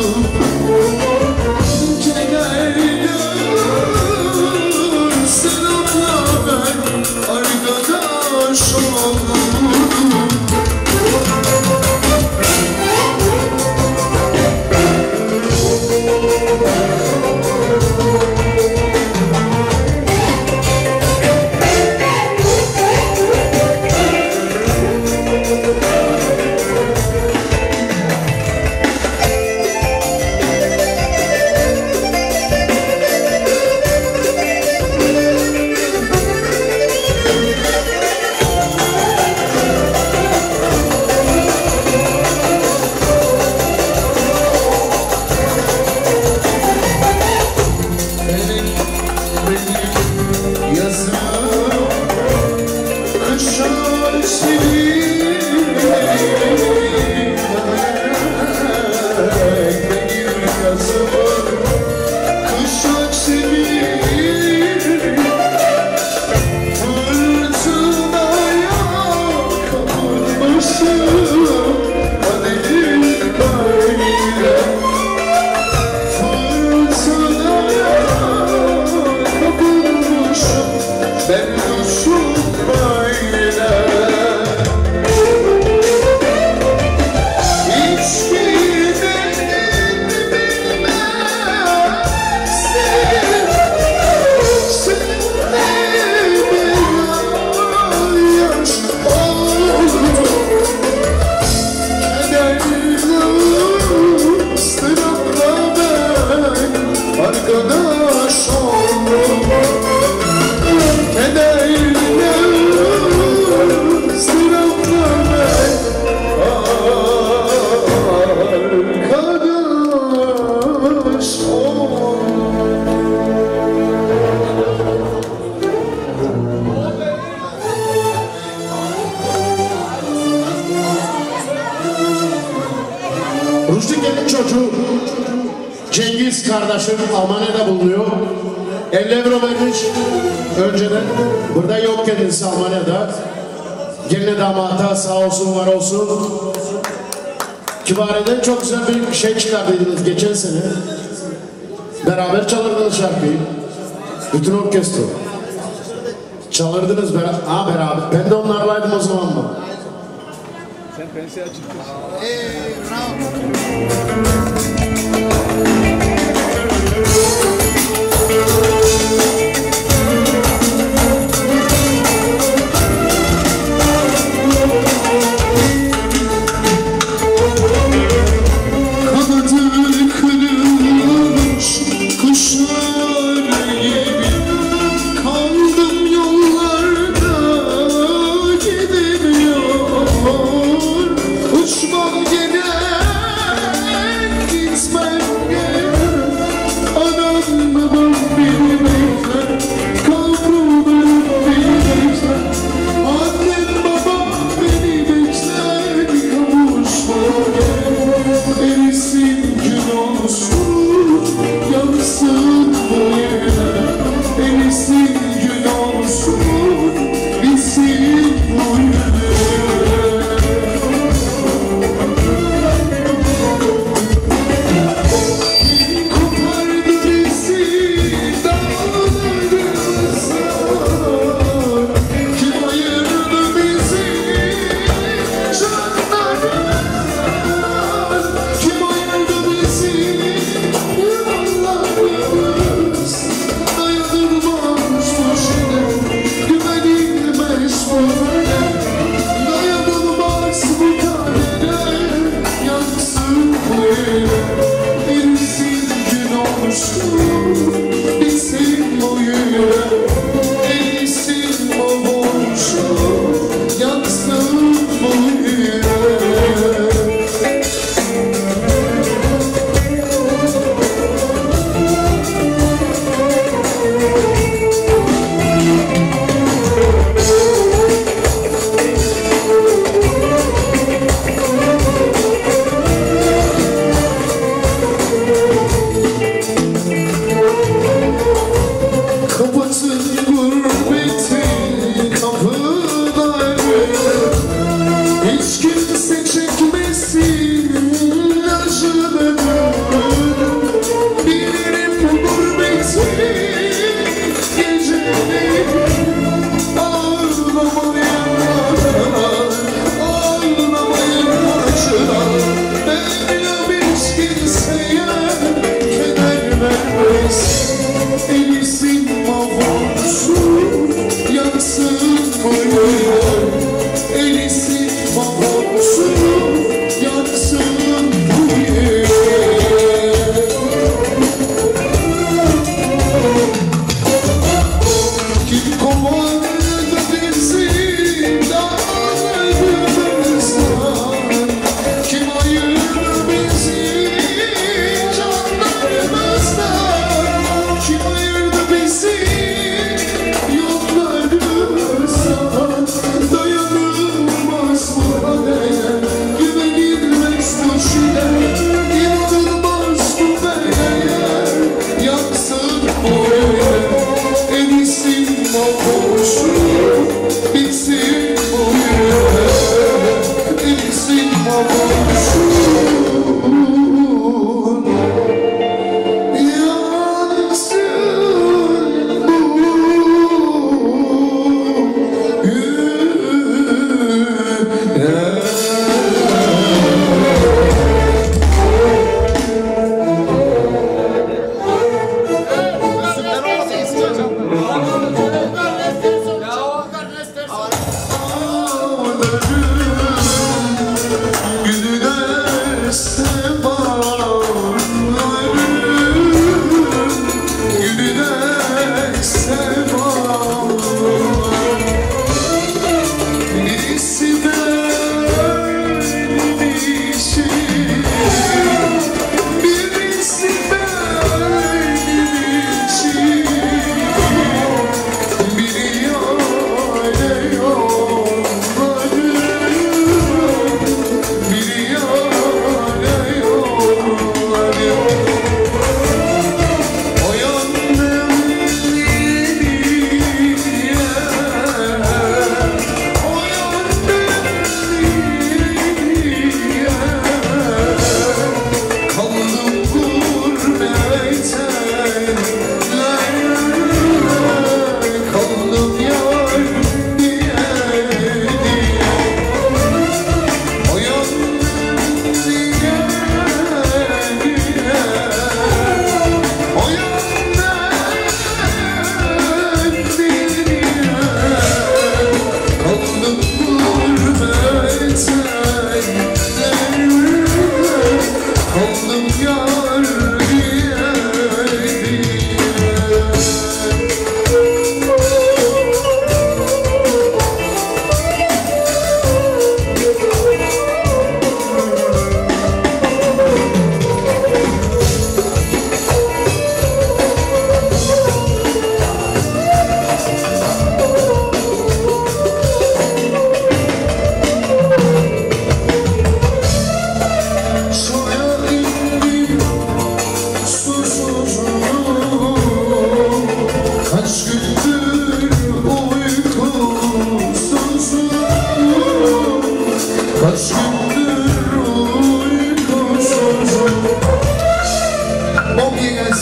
Rüştü'nün çocuğu Cengiz kardeşim Almanya'da bulunuyor. elli euro vermiş önceden. Burada yok kendisi Almanya'da. Geline damata sağ olsun var olsun. Kibariye'den çok güzel bir şey çıkardıydınız geçen sene. Beraber çalırdınız şarkıyı. Bütün orkestra. Çalırdınız beraber. Ha beraber. Ben de onlarlaydım o zaman mı? Sen pensiye çıktın. Eee bravo.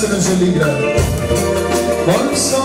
özellikle. Varsa